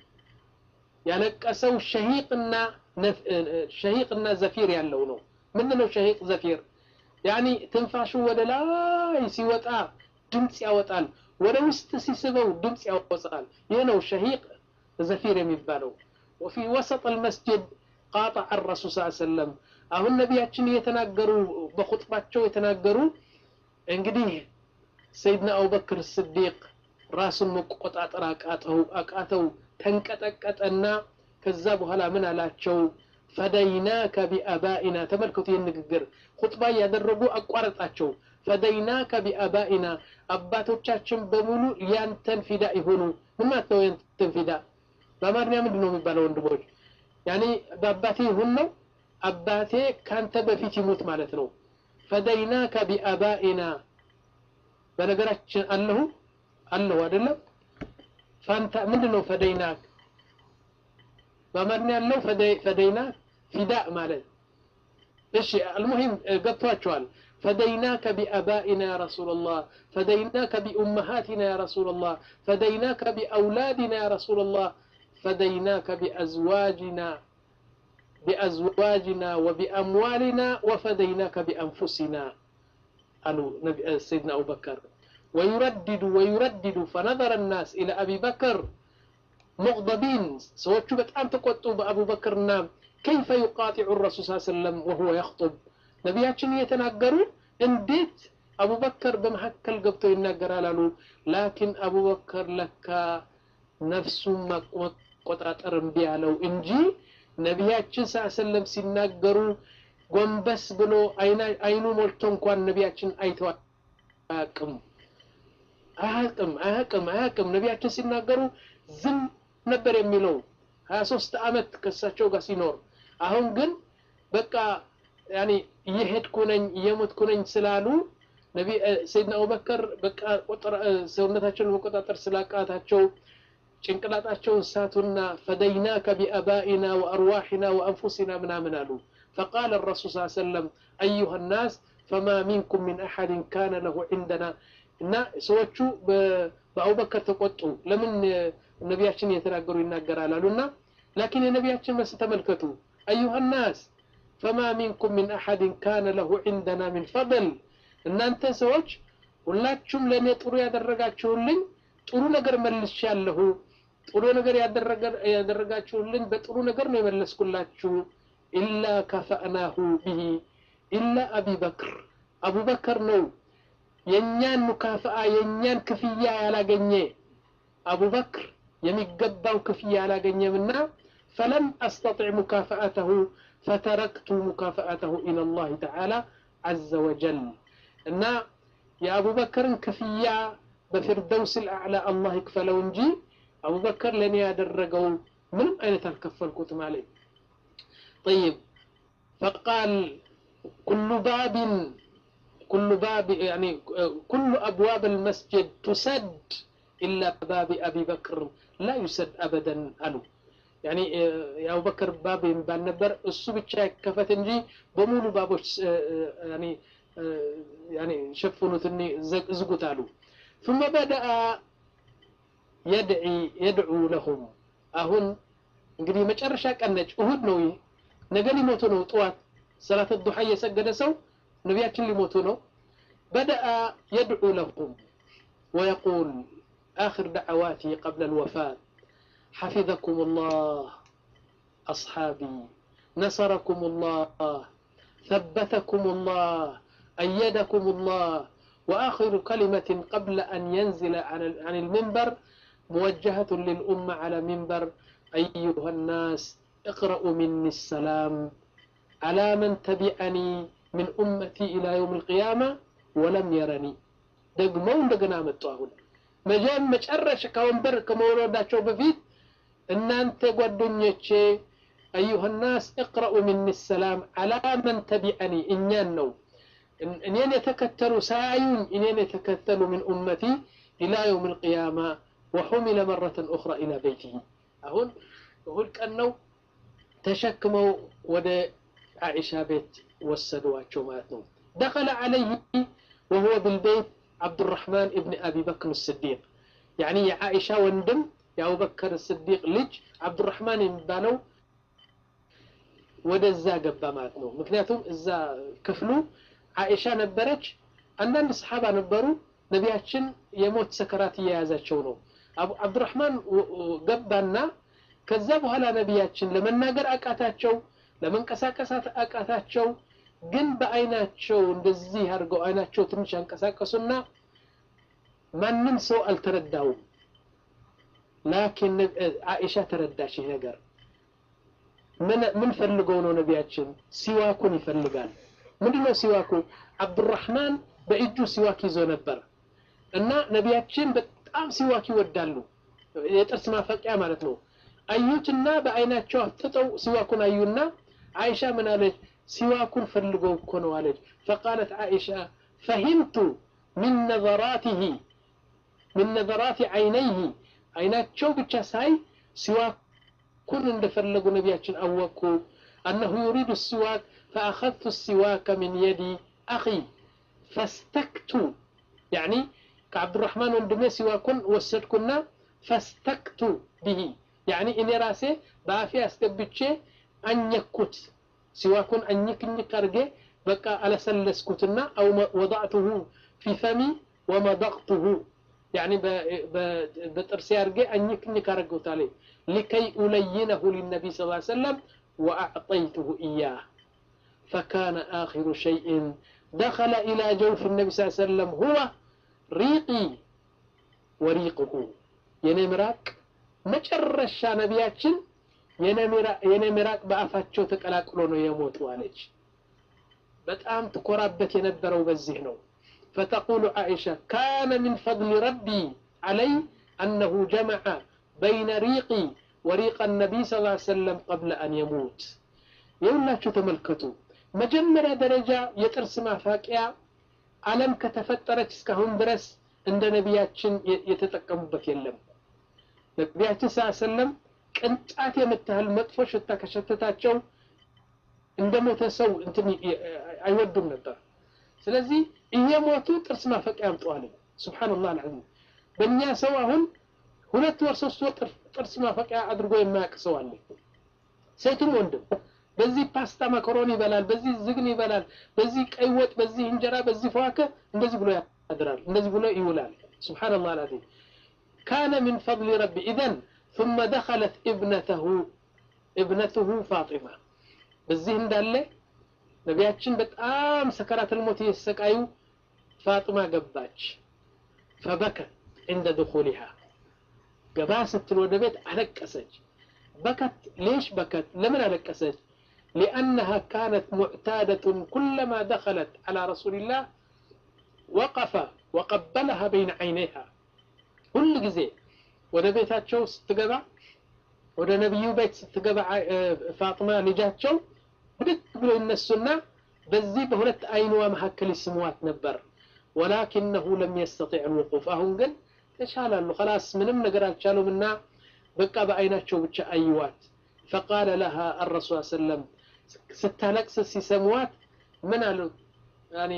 يلقسوا الشهيقنا نف... الشهيقنا زفير يالونه منه شهيق زفير يعني تنفاشوا ولا لا يسيوطا دمص ያወጣል ወደ ውስጥ ሲስበው ድምጽ ያወጣል ይሄ ነው شهيق زفير የሚባለው وفي وسط المسجد قاطع الرسول صلى الله عليه وسلم አሁን ነብያችን እየተናገሩ በኹጥባቸው የተናገሩ እንግዲህ سيدنا أبو بكر الصديق راسن مقطعطر አቃተው አቃተው ተንቀጠቀጠና ከዛ በኋላ ምን አላቸው فديناك بآبائنا ተመልከቱ የንግግር ኹጥባ ያደረጉ አቋረጣቸው فديناك بآبائنا አባቶቻችን በሙሉ ያንተን ፊዳ ይሁኑ ምን ማለት ነው ያንተን ፊዳ በአማርኛ ምንድነው የሚባለው ወንድሞች ያኒ በአባቴ ይሁን ነው አባቴ ካንተ በፊት ይሞት ማለት ነው فديناك بآبائنا በነገራችን አለሁ አለሁ አይደለም ፋንታ ምንድነው ፈደይናክ በአማርኛ ያለው ፈደይና ፊዳእ ማለት እሺ المهم ገብቷቸዋል فديناك بآبائنا يا رسول الله فديناك بأمهاتنا يا رسول الله فديناك بأولادنا يا رسول الله فديناك بأزواجنا بأزواجنا وبأموالنا وفديناك بأنفسنا قالوا سيدنا أبو بكر ويردد ويردد فنظر الناس إلى أبي بكر مغضبين سوتشو بتأم تقطوا بأبو بكرنا كيف يقاطع الرسول صلى الله عليه وسلم وهو يخطب نبياتشن يتناقروا انديت أبو بكر بمحكل قبطوا يناقروا لكن أبو بكر لك نفسه ما قطعت أرنبيا لو إنجي نبياتشن صلى الله عليه وسلم سيناقروا قنبس بلو أينو مولتون كوان نبياتشن أيتوا أكم أهكم أهكم أهكم نبياتشن سيناقروا زم نبر يميلو ها ሶስት አመት ከሳቸው ጋር ሲኖር አሁን ግን በቃ ያኒ ይሄድኩ ነኝ የሞትኩ ነኝ ስላሉ ነቢ ሰይድና አቡበከር በቃ ቁጥር ሰውነታቸውን መቆጣጠር ስላቃታቸው ጭንቅላታቸው ሳቱና فديناك بآبائنا وأرواحنا وأنفسنا ምናምን አሉ فقال الرسول صلى الله عليه وسلم أيها الناس فما منكم من أحد كان له عندنا እና ሰዎቹ በአቡበከር ተቆጡ ለምን ነብያችን የተናገሩ ይናገራሉ አሉና لكن ነብያችን መስ ተመልከቱ ايها الناس فما منكم من احد كان له عندنا من فضل እናንተ ሰዎች ሁላችሁም ለኔ ጥሩ ያደረጋችሁልኝ ጥሩ ነገር መልሻለሁ ጥሩ ነገር ያደረገ ያደረጋችሁልኝ በጥሩ ነገር ነው የመለስኩላችሁ الا كفأناه به الا ابي بكر ابو بكر ነው የኛን ሙካፈአ የኛን ክፍያ ያላገኘ አቡ በክር የሚገባው ክፍያ ያላገኘምና فلم استطع مكافأته فتركت مكافأته الى الله تعالى عز وجل እና የአቡ በክርን ክፍያ በፊርደውስ الأعلى الله ይክፈለው እንጂ አቡ በክር ለኔ ያደረገው ምንም አይነት አልከፈልኩት ማለት طيب فقال كل باب كل باب يعني كل أبواب المسجد تسد إلا باب أبي بكر لا يسد أبدا ألو يعني يا أبو بكر باب ينبال نبر السبت شاك كفتنجي بمولو بابوش يعني يعني شفونو ثني زقوت ألو ثم بدأ يدعي يدعو لهم أهون انقدي مجرشاك أنج أهود نوي نقلي موتونو طوات صلاة الضحى يسجد سو نبياتين لموتونه بدأ يدعو لهم ويقول آخر دعواتي قبل الوفاة حفظكم الله أصحابي نصركم الله ثبتكم الله أيدكم الله وآخر كلمة قبل أن ينزل عن المنبر موجهة للأمة على منبر أيها الناس اقرأوا مني السلام على من تبعني من أمتي إلى يوم القيامة ولم يرني دقمون دقنا متواهون مجال مجرش كونبر كمولوداتشو بفيت إن أنت قدنيتشي أيها الناس اقرأوا مني السلام على من تبعني إنيان نو إنين يتكتلوا ساعيون إنين يتكتلوا من أمتي إلى يوم القيامة وحمل مرة أخرى إلى بيته أهون يقول كأنه تشكموا ودى عائشة بيت والسدوات شماتهم دخل عليه وهو بالبيت عبد الرحمن ابن أبي بكر الصديق يعني يا عائشة وندم يا أبو بكر الصديق لج عبد الرحمن بانو ودى الزا قباماتنو مكنياتهم الزا كفلو عائشة نبرج أننا الصحابة نبروا نبياتشن يموت سكراتي يازاتشو نو عبد الرحمن قبانا كذبوا هلا نبياتشن لمن ناقر أكاتاتشو لمن كساكسات أكاتاتشو ግን በአይናቸው እንደዚህ አርገው አይናቸው ትንሽ አንቀሳቀሱና ማንንም ሰው አልተረዳውም ላኪን አኢሻ ተረዳሽ ይሄ ነገር ምን ምን ፈልገው ነው ነቢያችን ሲዋኩን ይፈልጋል ምንድነው ሲዋኩ አብዱራህማን በእጁ ሲዋክ ይዞ ነበር እና ነቢያችን በጣም ሲዋክ ይወዳሉ የጥርስ ማፈቂያ ማለት ነው አዩትና በአይናቸው አጥተው ሲዋኩን አዩና አይሻ ምን አለች سواكن فلقوا كونوا عليه فقالت عائشة فهمت من نظراته من نظرات عينيه عينات شو بتشاساي سواكن عند فلقوا نبياتشن أوكو أنه يريد السواك فأخذت السواك من يدي أخي فاستكت يعني كعبد الرحمن وندمي سواكن وسدكنا فاستكت به يعني إني راسي بافي أستبتشي أن يكت سواكن أنيك نيك أرجع بقى على سلس كتنا أو وضعته في فمي ومضغته يعني ب ب بترسي أرجع أنيك نيك أرجع تالي لكي ألينه للنبي صلى الله عليه وسلم وأعطيته إياه فكان آخر شيء دخل إلى جوف النبي صلى الله عليه وسلم هو ريقي وريقه يعني مراك مجرش نبياتشن የኔ ምራቅ በአፋቸው ተቀላቅሎ ነው የሞቱ አለች በጣም ተቆራበት የነበረው በዚህ ነው فتقول عائشة كان من فضل ربي علي أنه جمع بين ريقي وريق النبي صلى الله عليه وسلم قبل أن يموت يولاችሁ ተመልከቱ መጀመሪያ ደረጃ የጥርስ ማፋቂያ ዓለም ከተፈጠረች እስካሁን ድረስ እንደ ነቢያችን የተጠቀሙበት የለም ነቢያችን ሰለላሁ ዐለይሂ ወሰለም ቅንጣት የምታህል መጥፎ ሽታ ከሸተታቸው እንደሞተ ሰው እንትን አይወዱም ነበር ስለዚህ እየሞቱ ጥርስ ማፈቂያ ያምጣዋል ሱብሃንአላህ አልዓዚም በእኛ ሰው አሁን ሁለት ወር ሶስት ወር ጥርስ ማፈቂያ አድርጎ የማያውቅ ሰው አለ ሴቱም ወንድም በዚህ ፓስታ ማካሮኒ ይበላል በዚህ ዝግን ይበላል በዚህ ቀይ ወጥ በዚህ እንጀራ በዚህ ፈዋከ እንደዚህ ብሎ ያድራል እንደዚህ ብሎ ይውላል ሱብሃንአላህ አልዓዚም كان من فضل ربي اذن ثم دخلت ابنته ابنته فاطمة بزيه እንዳለ ነቢያችን በጣም ሰከራት الموت ይሰቃዩ فاطمة ገባች فبكت عند دخولها ገባስት ወደ ቤት አለቀሰች بكت ليش بكت لمن አለቀሰች لأنها كانت معتادة كلما دخلت على رسول الله وقف وقبلها بين عينيها كل ጊዜ ወደ ቤታቸው ስትገባ ወደ ነብዩ ቤት ስትገባ ፋጥማ ልጃቸው ብድግ ብሎ እነሱና በዚህ በሁለት አይንዋ መሐከል ይስሙዋት ነበር ولكنه لم يستطيع الوقوف አሁን ግን ተሻላሉ خلاص ምንም ነገር አልቻሉምና በቃ በአይናቸው ብቻ አይዋት فقال لها الرسول صلى الله عليه وسلم ستالكس ሲሰሙዋት ምን አሉ يعني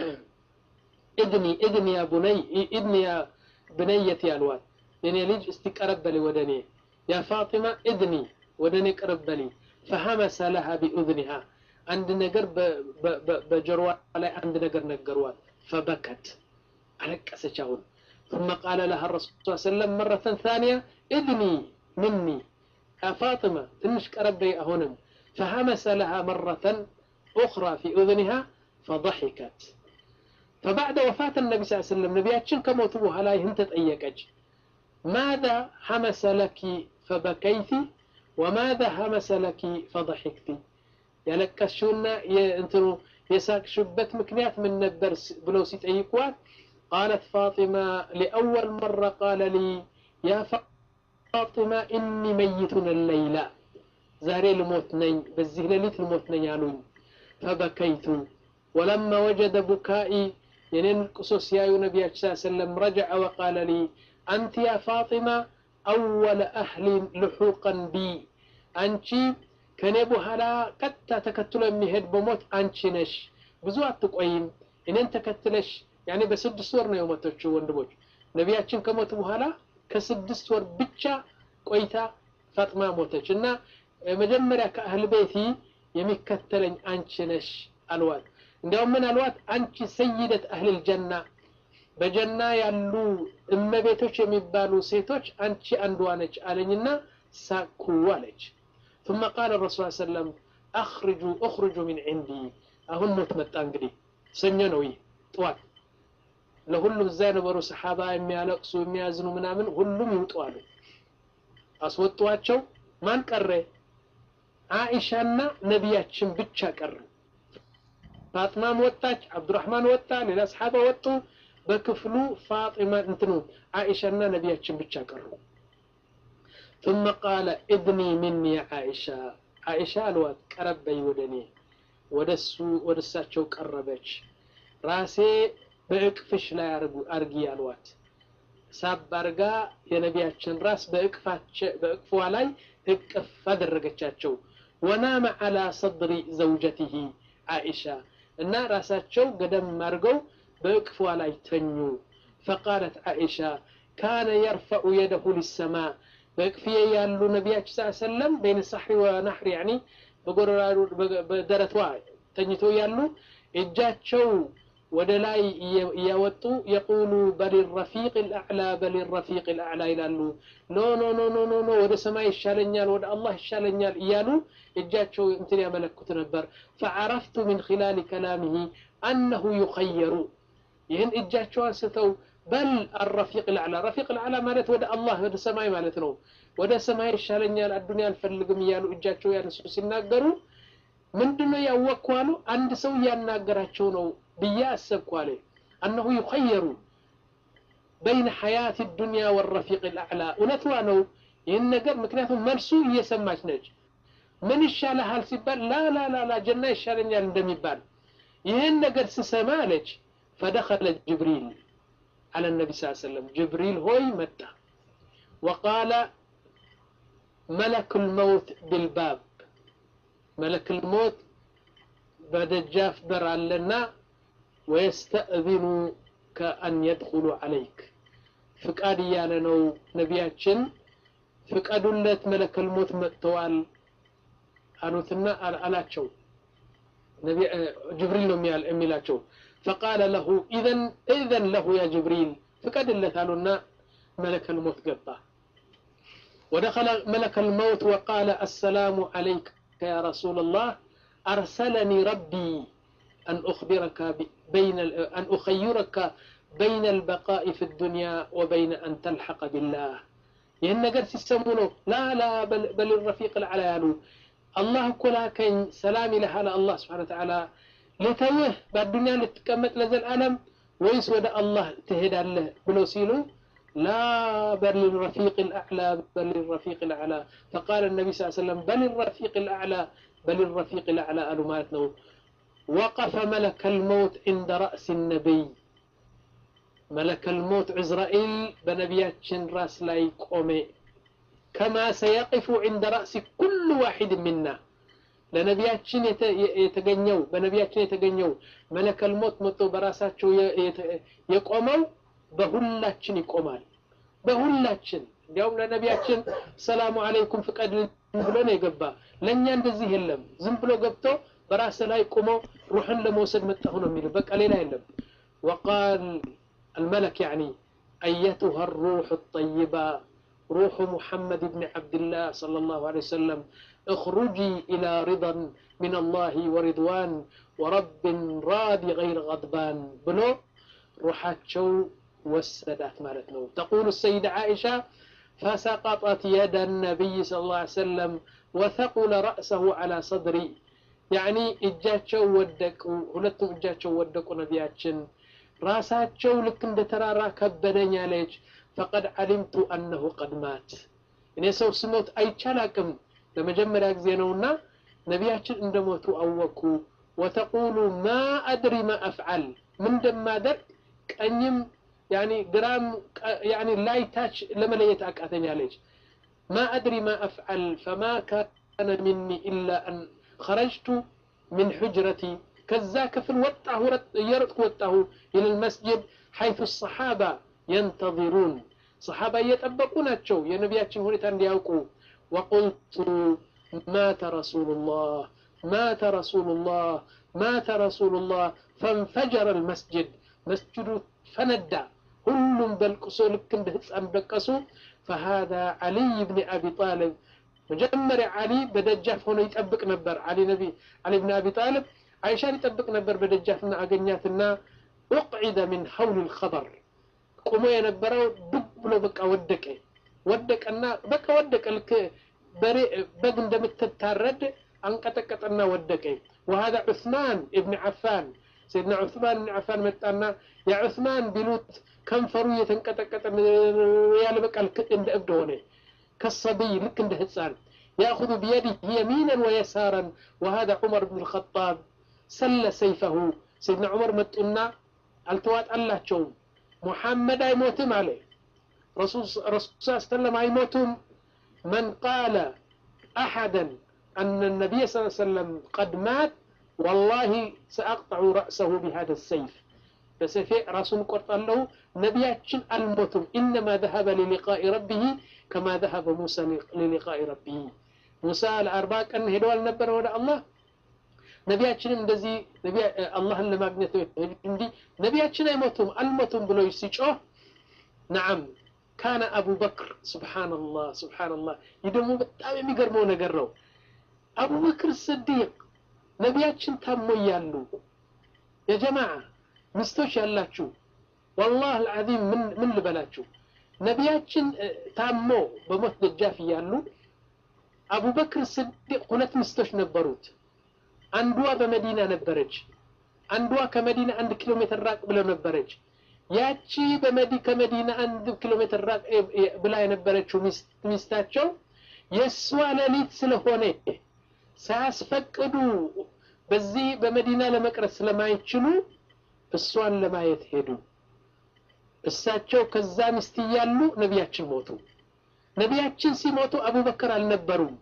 ادني ادني يا بني ادني يا بنيتي الوات يعني ليج استقربلي ودني يا فاطمة إذني ودني قربلي فهمس لها بأذنها عند نجر بجروات على عند نجر نجروات فبكت على كسجون ثم قال لها الرسول صلى الله عليه وسلم مرة ثانية إذني مني يا فاطمة تنش قربي أهونم فهمس لها مرة أخرى في أذنها فضحكت فبعد وفاة النبي صلى الله عليه وسلم نبياتشن كموتوها لا يهنتت أيكج ماذا حمس لك فبكيت وماذا همس لك فضحكت يلكشونا انتو يساك شبت مكنيات من نبر بلو سيتأيكوات قالت فاطمة لأول مرة قال لي يا فاطمة إني ميت الليلة زهري الموتنين بزيه ليلة الموتنين يالون فبكيت ولما وجد بكائي ينين قصص يا نبي صلى الله عليه وسلم رجع وقال لي أنت يا فاطمة أول أهل لحوقا بي أنت كان يبوها لا قد تكتل مهد بموت أنت نش بزوات تقويم إن أنت كتلش يعني بسد صورنا يوم تشو وندبوج نبياتشن كموت بوها لا كسد صور بتشا قويتا فاطمة موتش إن مجمرة كأهل بيتي يمكتلن أنت نش الوات እንዲያውም ምን አልዋት አንቺ ሰይደት አህል الجنة በጀና ያሉ እመቤቶች የሚባሉ ሴቶች አንቺ አንዷ ነች አለኝና ሳኩ አለች ثم قال الرسول صلى الله عليه وسلم اخرجوا اخرجوا من عندي አሁን ሞት መጣ እንግዲህ ሰኞ ነው ይህ ጧት ለሁሉም እዛ የነበሩ ሰሃባ የሚያለቅሱ የሚያዝኑ ምናምን ሁሉም ይውጡ አሉ አስወጧቸው ማን ቀረ አይሻና ነብያችን ብቻ ቀሩ فاطمة وطاች عبد الرحمن ወጣ ሌላ ሰሃባ ወጡ በክፍሉ فاطمة እንትኑ عائشة ነብያችን ብቻ ቀሩ ثم قال ابني مني عائشة عائشة الوات ቀረበይ ወደኔ ወደሱ ወደሳቸው ቀረበች ራሴ በእቅፍሽ ላይ አርጉ አርጊ ያልዋት ሳባርጋ የነብያችን ራስ በእቅፋቸ በእቅፏ ላይ እቅፍ አደረገቻቸው ونام على صدر زوجته عائشة እና ራሳቸው ገደም ማርገው በእቅፏ ላይ ተኙ فقالت عائشة كان يرفع يده للسماء በእቅፍዬ ያሉ ነብያችን ሰለላሁ ዐለይሂ ወሰለም بين الصحر والنحر يعني በጎራሩ በደረቷ ተኝቶ ያሉ እጃቸው ወደ ላይ ያወጡ يقول بل الرفيق الاعلى بل الرفيق الاعلى ይላሉ ኖ ኖ ኖ ኖ ኖ ወደ ሰማይ ይሻለኛል ወደ አላህ ይሻለኛል ይያሉ እጃቸው እንትን ያመለክቱ ነበር فعرفت من خلال كلامه انه يخير ይህን እጃቸው አንስተው بل الرفيق الاعلى الرفيق الاعلى ማለት ወደ አላህ ወደ ሰማይ ማለት ነው ወደ ሰማይ ይሻለኛል አዱንያ አልፈልግም ይያሉ እጃቸው ያነሱ ሲናገሩ ምንድነው ያወቅኳሉ አንድ ሰው ያናገራቸው ነው بياسب قاله أنه يخير بين حياة الدنيا والرفيق الأعلى ونتوانو ينقر مكناته مرسو يسماش نج من الشالة هالسبال لا لا لا لا جنة الشالة يندمي بال ينقر سسمالج فدخل جبريل على النبي صلى الله عليه وسلم جبريل هوي متى وقال ملك الموت بالباب ملك الموت بدجاف برا لنا ويستأذن كأن يدخل عليك فقاد يالنو نبياتشن فقادولت ملك الموت متوال انوتنا علاتشو نبي جبريل نو ميال اميلاتشو فقال له اذا اذا له يا جبريل فقادلت قالونا ملك الموت قطع ودخل ملك الموت وقال السلام عليك يا رسول الله ارسلني ربي أن أخبرك بين أن أخيرك بين البقاء في الدنيا وبين أن تلحق بالله ينقر سيسمونه لا لا بل, بل الرفيق الأعلى الله كلها كان سلام لها الله سبحانه وتعالى لتوه بالدنيا لتكمت لذا الألم ويسود الله تهدى له بلوسيله لا بل الرفيق الأعلى بل الرفيق الأعلى فقال النبي صلى الله عليه وسلم بل الرفيق الأعلى بل الرفيق الأعلى ألماتنا وقف ملك الموت عند رأس النبي ملك الموت عزرائيل بنبياتشن راس لاي قومي كما سيقف عند رأس كل واحد منا لنبياتشن يتغنيو بنبياتشن يتغنيو ملك الموت متو براساتشو يقومو بهلاتشن يقومال بهلاتشن اليوم لنبياتشن السلام عليكم فقد بلون يقبا لن يندزي هلم زنبلو قبتو براس لا يقوموا روحن لموسد متهون من بقى ليلا يلم وقال الملك يعني أيتها الروح الطيبة روح محمد بن عبد الله صلى الله عليه وسلم اخرجي إلى رضا من الله ورضوان ورب راضي غير غضبان بلو روحات شو والسادات مالتنا تقول السيدة عائشة فسقطت يد النبي صلى الله عليه وسلم وثقل رأسه على صدري يعني እጃቸው ወደቁ ሁለቱም እጃቸው ወደቁ ነቢያችን ራሳቸው ልክ እንደ ተራራ ከበደኝ አለች فقد علمت انه قد مات እኔ ሰው ስሞት አይቻላቅም ለመጀመሪያ ጊዜ ነውና ነቢያችን እንደሞቱ አወኩ وتقول ما ادري ما افعل من እንደማደርግ ቀኝም يعني جرام يعني لا يتاش لما لا يتأكدني عليه ما أدري ما أفعل فما كان مني إلا أن خرجت من حجرتي كذاك في الوطأ يرد وطأه إلى المسجد حيث الصحابة ينتظرون صحابة يتأبقون الشو يا نبياتهم هنا تنديوكو وقلت مات رسول الله مات رسول الله مات رسول الله فانفجر المسجد مسجد فندى كلهم بلقسوا لك بهصان بقسوا فهذا علي بن ابي طالب مجمر علي بدجاف هنا يطبق نبر علي نبي علي بن ابي طالب عائشه يطبق نبر بدجافنا اغنياتنا اقعد من حول الخبر قوموا ينبروا دب بلو بقى ودقه ودقنا بقى ودق لك بري بد እንደምትታረድ አንቀጠቀጠና ወደቀ وهذا عثمان ابن عفان سيدنا عثمان بن عفان متانا يا عثمان بلوت كنفرو يتنقطقط ياله بقى عند ابد هونه كالصبي لك عند حصان ياخذ بيده يمينا ويسارا وهذا عمر بن الخطاب سل سيفه سيدنا عمر متنا التوات اللهچوم محمد يموتم عليه رسول رسول صلى الله عليه وسلم يموتم من قال احدا ان النبي صلى الله عليه وسلم قد مات والله سأقطع رأسه بهذا السيف فسيف رسول قرط له نبياتشن الموتم إنما ذهب للقاء ربه كما ذهب موسى للقاء ربه موسى الأرباك أن هدوال نبر ولا الله نبياتشن اندزي نبي الله اللي ماغنته عندي نبياتشن يموتم الموتم بلو يسيجوه نعم كان أبو بكر سبحان الله سبحان الله يدمو بتام يميقرمو نقررو أبو بكر الصديق ነቢያችን ታሞ ያሉ يا جماعه مستوش ያላችሁ والله العظيم من من ልበላችሁ ነቢያችን ታሞ በሞት ደጃፍ ያሉ አቡበክር ስዲቅ ሁለት ሚስቶች ነበሩት አንዷ በመዲና ነበረች አንዷ ከመዲና አንድ ኪሎ ሜትር ራቅ ብለው ነበረች ያቺ በመዲ ከመዲና አንድ ኪሎ ሜትር ራቅ ብላ የነበረችው ሚስታቸው የሷ ሌሊት ስለሆነ ሳያስፈቅዱ በዚህ በመዲና ለመቅረስ ስለማይችሉ እሷን ለማየት ሄዱ እሳቸው ከዛ ሚስት ያሉ ነቢያችን ሞቱ ነቢያችን ሲሞቱ አቡበከር አልነበሩም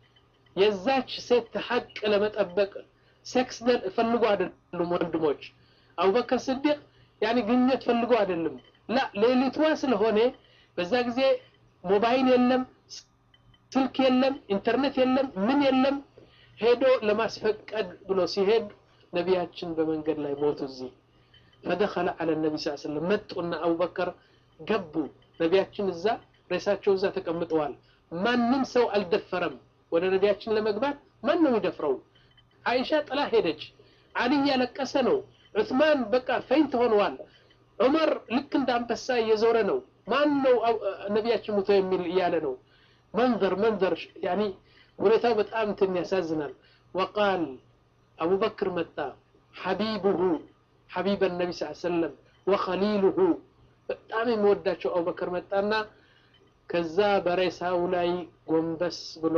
የዛች ሴት ሐቅ ለመጠበቅ ሴክስ ደል ፈልጎ አይደለም ወንድሞች አቡበከር ስዲቅ ያኒ ግንኙነት ፈልጎ አይደለም ላ ሌሊቷ ስለሆነ በዛ ጊዜ ሞባይል የለም ስልክ የለም ኢንተርኔት የለም ምን የለም ሄዶ ለማስፈቀድ ብሎ ሲሄድ ነቢያችን በመንገድ ላይ ሞቱ እዚህ فدخل على النبي صلى الله عليه وسلم መጡና አቡበከር ገቡ ነቢያችን እዛ ሬሳቸው እዛ ተቀምጠዋል ማንንም ሰው አልደፈረም ወደ ነቢያችን ለመግባት ማን ነው ይደፍረው አይሻ ጥላ ሄደች አሊ ያለቀሰ ነው ዑስማን በቃ ፈይንት ሆነዋል ዑመር ልክ እንዳንበሳ እየዞረ ነው ማን ነው ነቢያችን ሞቶ የሚል ያለ ነው منظر منظر يعني ሁኔታው በጣም እንትን ያሳዝናል وقال ابو بكر متى حبيبه حبيب النبي صلى الله عليه وسلم وخليله በጣም የሚወዳቸው አቡ በክር መጣና ከዛ በሬሳው ላይ ጎንበስ ብሎ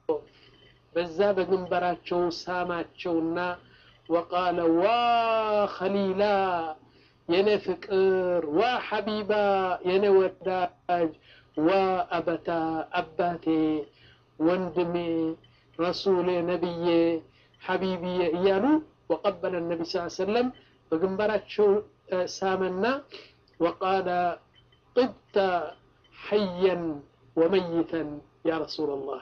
በዛ በግንባራቸው ሳማቸውና وقال وخليلا የኔ ፍቅር وحبيبا የኔ ወዳጅ وابتا اباتي وندمي رسولي نبي حبيبي ايانو وقبل النبي صلى الله عليه وسلم بجنبراتشو سامنا وقال طبت حيا وميتا يا رسول الله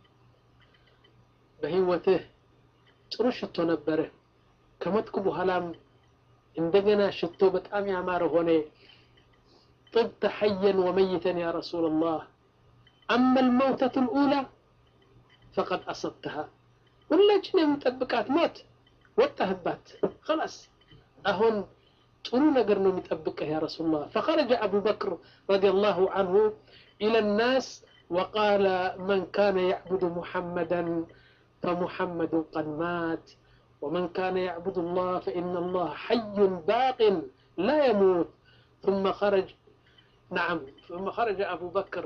بهيوته ጥሩ ሽቶ ነበረ ከመጥኩ በኋላም እንደገና ሽቶ በጣም ያማረ ሆነ طبت حيا وميتا يا رسول الله أما الموتة الأولى فقد أصبتها ሁላችንም ጠብቃት ሞት ወጣህባት خلاص አሁን ጥሩ ነገር ነው የሚጠብቀህ ያ ረሱላህ فخرج أبو بكر رضي الله عنه إلى الناس وقال من كان يعبد محمدا فمحمد قد مات ومن كان يعبد الله فإن الله حي باق لا يموت ثم خرج نعم ثم خرج أبو بكر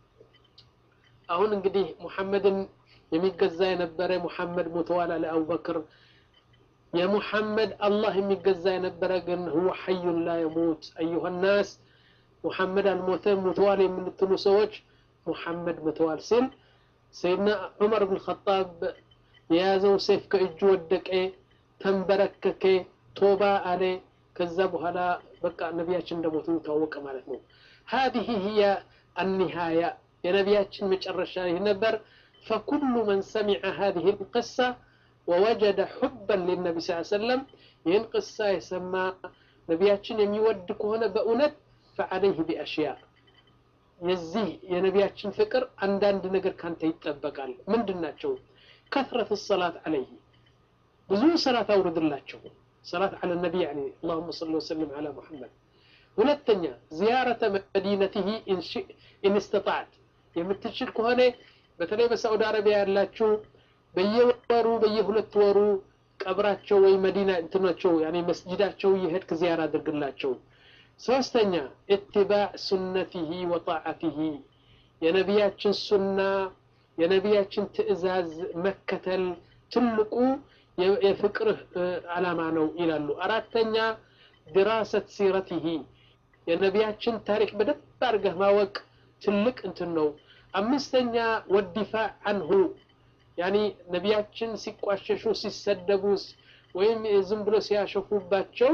أهون انقديه محمد يميقزا ينبره محمد متوالى لأبو بكر يا محمد الله يميقزا ينبره هو حي لا يموت أيها الناس محمد الموتى متوالي من التلوسوج محمد متوالي سن سيدنا عمر بن الخطاب يازو سيف كأجو الدكي تنبركك توبا عليه كذبوا هلا بقى نبياتنا دموتو توقع مالتنا هذه هي النهاية يا نبياتنا متشرشاه نبر فكل من سمع هذه القصة ووجد حبا للنبي صلى الله عليه وسلم ينقصة يسمى نبياتنا يودك هنا بأونت فعليه بأشياء يزيه يا نبياتنا فكر عندان نقر كانت يتطبقال من دناتشو كثرة الصلاة عليه بزو صلاة أورد الله شو صلاة على النبي يعني اللهم صل وسلم على محمد ولتنيا زيارة مدينته إن شئ إن استطعت يمتشركوا هنا بتلاقي بسعود عربية لا شو بيورو بيهولت ورو قبرات شو وي مدينة انتنا شو يعني مسجدات شو يهدك زيارة درقلات شو سوستنيا اتباع سنته وطاعته يا نبيات السنة يا نبيات تئزاز مكة تلقوا يفكره على معنو إلى اللو أرادتنيا دراسة سيرته يا نبياتشن تاريخ بدأ بارقه ما وق تلك انتنو أمستنيا والدفاع عنه يعني نبياتشن سيقواششو سيسدبوس ويم زنبلو سياشفو باتشو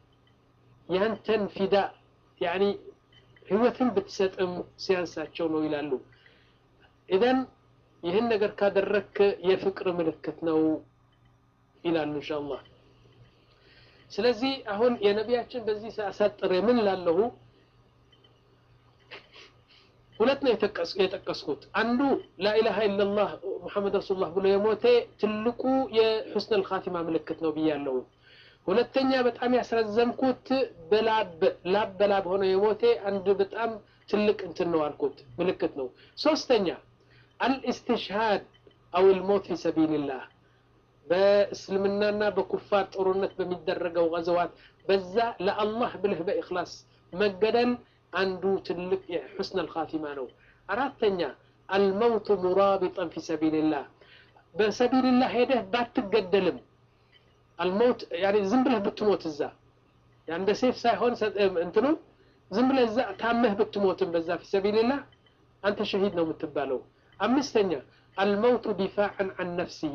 يانتن فداء يعني هوتن بتسطم سيانساتشو نو إلى اللو إذن يهن نقر كادرك يفكر ملكتنو إلى إن شاء الله سلزي أهون يا نبياتشن بزي سأسطر من لاله ولتنا يتكس يتكسكوت عنده لا إله إلا الله محمد رسول الله بلا يموتي تلقوا يا حسن الخاتمة ملكتنا بيالله ولتنيا بتأم يسرزمكوت بلاب لاب بلاب هنا يموتي عند بتأم تلك انت النواركوت ملكتنا سوستنيا الاستشهاد أو الموت في سبيل الله باسلمنا بكفار طورنت بميدرجوا غزوات بزا لا الله بله بإخلاص مجدا عنده تلك حسن الخاتمة نو أرادتنيا الموت مرابطا في سبيل الله بسبيل الله هيده بات تقدلم الموت يعني زنبله بتموت الزا يعني بسيف سايهون انتنو زنبله الزا تامه بتموت بزا في سبيل الله أنت شهيد نو متبالو أمستنيا الموت دفاعا عن نفسه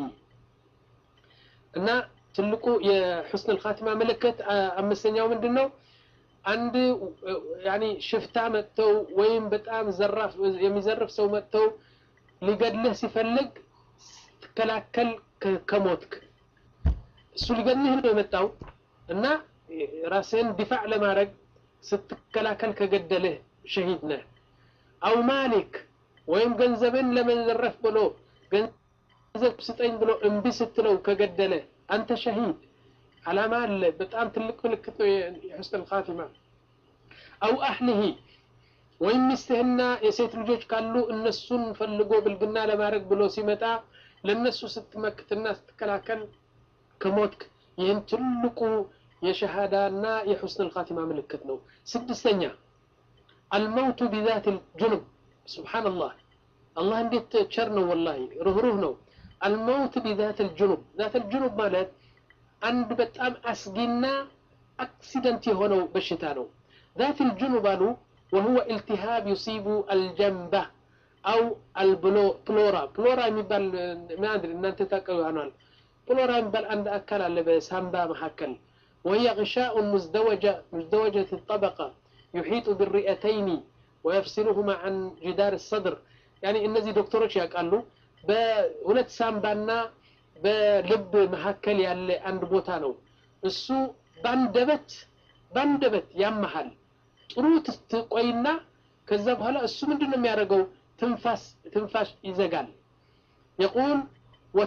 እና ትልቁ የሁስን الخاتمه መለከት አምስተኛው ምንድነው አንድ ያኒ ሽፍታ መጥተው ወይም በጣም ዘራፍ የሚዘርፍ ሰው መጥተው ሊገድልህ ሲፈልግ ተከላከል ከሞትክ እሱ ሊገድልህ ነው የመጣው እና ራስህን ዲፋዕ ለማድረግ ስትከላከል ከገደልህ ሸሂድ ነህ አው ማሊክ ወይም ገንዘብን ለመዘረፍ ብሎ ገንዘብ ስጠኝ ብሎ እምቢ ስትለው ከገደለ አንተ ሸሂድ علامه አለ በጣም ትልቅ ምልክት ነው የሁስን الخاتمه او اهله ወይም ሚስትህና የሴት ልጆች ካሉ እነሱን ፈልጎ ብልግና ለማድረግ ብሎ ሲመጣ ለነሱ ስትመክትና ስትከላከል ከሞትክ ይህን ትልቁ የሸሃዳና የሁስን الخاتمه ምልክት ነው ስድስተኛ الموت بذات الجنب سبحان الله الله እንዴት ቸር ነው والله ሩህሩህ ነው الموت بذات الجنوب ذات الجنوب ማለት አንድ በጣም አስጊና አክሲደንት የሆነው በሽታ ነው ذات الجنوب አሉ وهو التهاب يصيب الجنبه او البلورا بلورا የሚባል ማድሪ እናንተ ታቀዩ አናል بلورا የሚባል አንድ አካል አለ በሳምባ መሐከል وهي غشاء مزدوجه مزدوجه الطبقه يحيط بالرئتين ويفصلهما عن جدار الصدر يعني እነዚህ ዶክተሮች ያቃሉ በሁለት ሳምባና በልብ መሐከል ያለ አንድ ቦታ ነው እሱ ባንደበት ባንደበት ያመሃል ጥሩ ትቆይና ከዛ በኋላ እሱ ምንድነው የሚያደርገው ትንፋስ ትንፋስ ይዘጋል يقول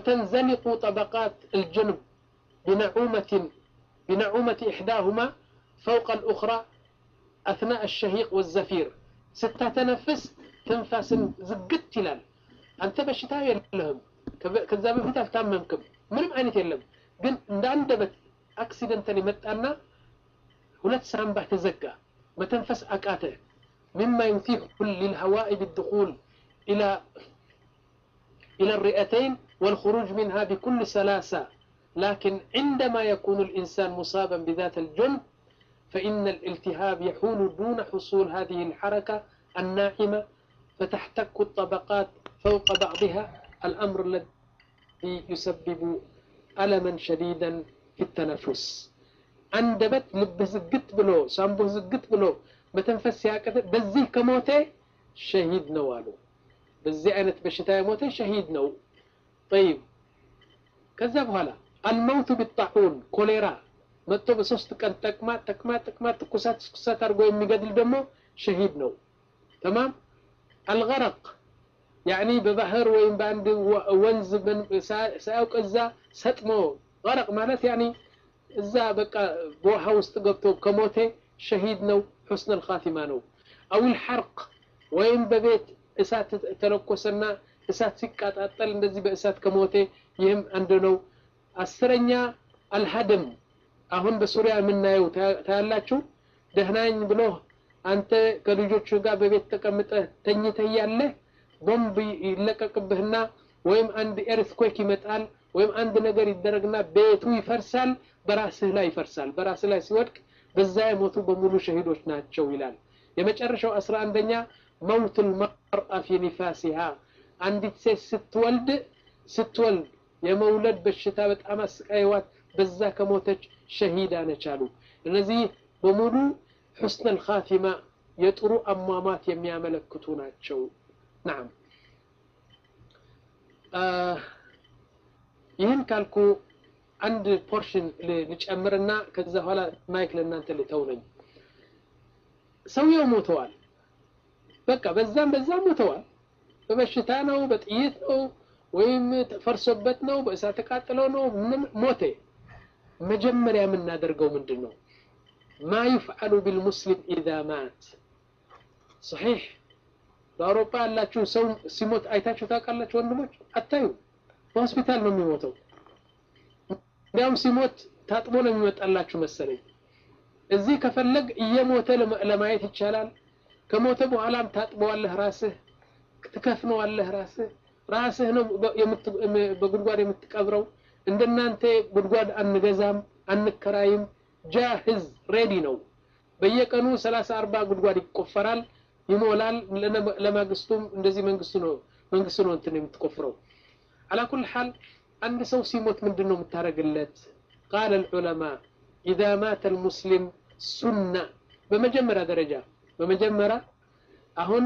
وتنزلق طبقات الجنب بنعومة بنعومة إحداهما فوق الأخرى أثناء الشهيق والزفير ستتنفس تنفس زقت تلال أنت بشتاء يلهم كذا بفيت أفتممكم ምንም አይነት የለም ግን እንዳንደበት አክሲደንታሊ መጣና ሁለት ሳምባ ተዘጋ መተንፈስ አቃተ مما يتيح للهواء بالدخول إلى إلى الرئتين والخروج منها بكل سلاسة لكن عندما يكون الإنسان مصابا بذات الجنب فإن الالتهاب يحول دون حصول هذه الحركة الناعمة فتحتك الطبقات فوق بعضها الأمر الذي يسبب ألما شديدا في التنفس عندبت لب زقت بلو سامبو زقت بلو متنفس ياكت بزي كموتي شهيد نوالو بزي أنت بشتاي موتي شهيد نو طيب كذب هلا الموت بالطاعون كوليرا متو بسوست كان تكما تكما تكما تكسات تكسات أرجو يمجدل دمو شهيد نو تمام الغرق يعني ببحر وين باند ونز من ساوق إذا ستمو غرق معناته يعني إذا بقى بوحة واستقبته كموته شهيد نو حسن الخاتمة نو أو الحرق وين ببيت إسات تلقسنا إسات سكات أطل نزي بإسات كموته يهم عندنا السرنيا الهدم أهون بسوريا منا يو تهلاتشو دهناين بلوه أنت كرجوت شجع ببيت تكمته تني تياله بومب يلققبهنا ويم عند ايرثكويك يمطال ويم عند ነገር ይደረግና ቤቱ ይፈርሳል በራስህ ላይ ይፈርሳል በራስህ ላይ ሲወድቅ በዛ የሞቱ በሙሉ ሸሂዶች ናቸው ይላል የመጨረሻው አስራ አንደኛ موت المرأة في نفاسها አንዲት ሴት ስትወልድ ስትወልድ የመውለድ በሽታ በጣም አስቃይዋት በዛ ከሞተች ሸሂዳ ነች አሉ እነዚህ በሙሉ حسن الخاتمة የጥሩ አሟሟት የሚያመለክቱ ናቸው نعم آه ይህን ካልኩ አንድ ፖርሽን ልጨምርና ከዛ ኋላ ማይክ ለእናንተ ልተውነኝ ሰውየው ሞተዋል በቃ በዛም በዛም ሞተዋል በበሽታ ነው በጥይት ነው ወይም ተፈርሶበት ነው በእሳት ተቃጥሎ ነው ምንም ሞተ መጀመሪያ የምናደርገው ምንድነው ما يفعل بالمسلم إذا مات صحيح በአውሮፓ ያላችሁ ሰው ሲሞት አይታችሁ ታውቃላችሁ ወንድሞች አታዩ በሆስፒታል ነው የሚሞተው እንዲያውም ሲሞት ታጥቦ ነው የሚመጣላችሁ መሰለኝ እዚህ ከፈለግ እየሞተ ለማየት ይቻላል ከሞተ በኋላም ታጥበዋለህ ራስህ ትከፍነዋለህ ራስህ ራስህ ነው በጉድጓድ የምትቀብረው እንደናንተ ጉድጓድ አንገዛም አንከራይም ጃህዝ ሬዲ ነው በየቀኑ ሰላሳ አርባ ጉድጓድ ይቆፈራል يمولال لما قستم እንደዚህ መንግስቱ ነው መንግስቱ ነው እንትን የምትቆፍረው على كل حال አንድ ሰው ሲሞት ምንድነው የምታረግለት قال العلماء اذا مات المسلم سنه በመጀመሪያ ደረጃ በመጀመሪያ አሁን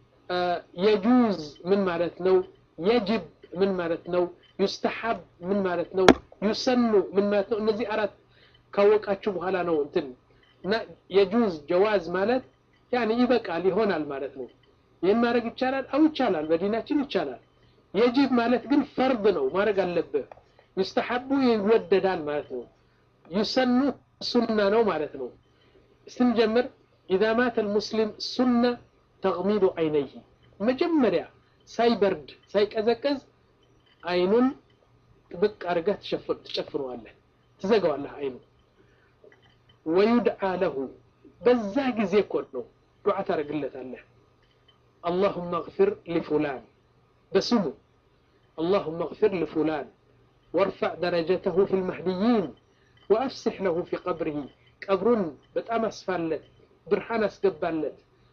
يجوز ምን ማለት ነው يجب ምን ማለት ነው يستحب ምን ማለት ነው يسن ምን ማለት ነው እነዚህ አራት ካወቃችሁ በኋላ ነው እንትን እና يجوز جواز ማለት يعني يبقى يሆናል ማለት ነው የማረግ ይቻላል አው ይቻላል በዲናችን ይቻላል يجب ማለት ግን فرض ነው ማረግ አለበት يستحب ይወደዳል ማለት ነው يسن سنة ነው ማለት ነው ስንጀምር اذا مات المسلم سنة تغميض عينيه መጀመሪያ ሳይበርድ ሳይቀዘቀዝ አይኑን ጥብቅ አርገህ ተሸፍር ተጨፍረዋለህ ትዘጋዋለህ አይኑ ويدعى له በዛ ጊዜ ኮድ ነው ዱዓ ታረግለታለህ اللهم اغفر لفلان بسمه اللهم اغفر لفلان وارفع درجته في المهديين وافسح له في قبره قبرن በጣም አስፋለት ብርሃን አስገባለት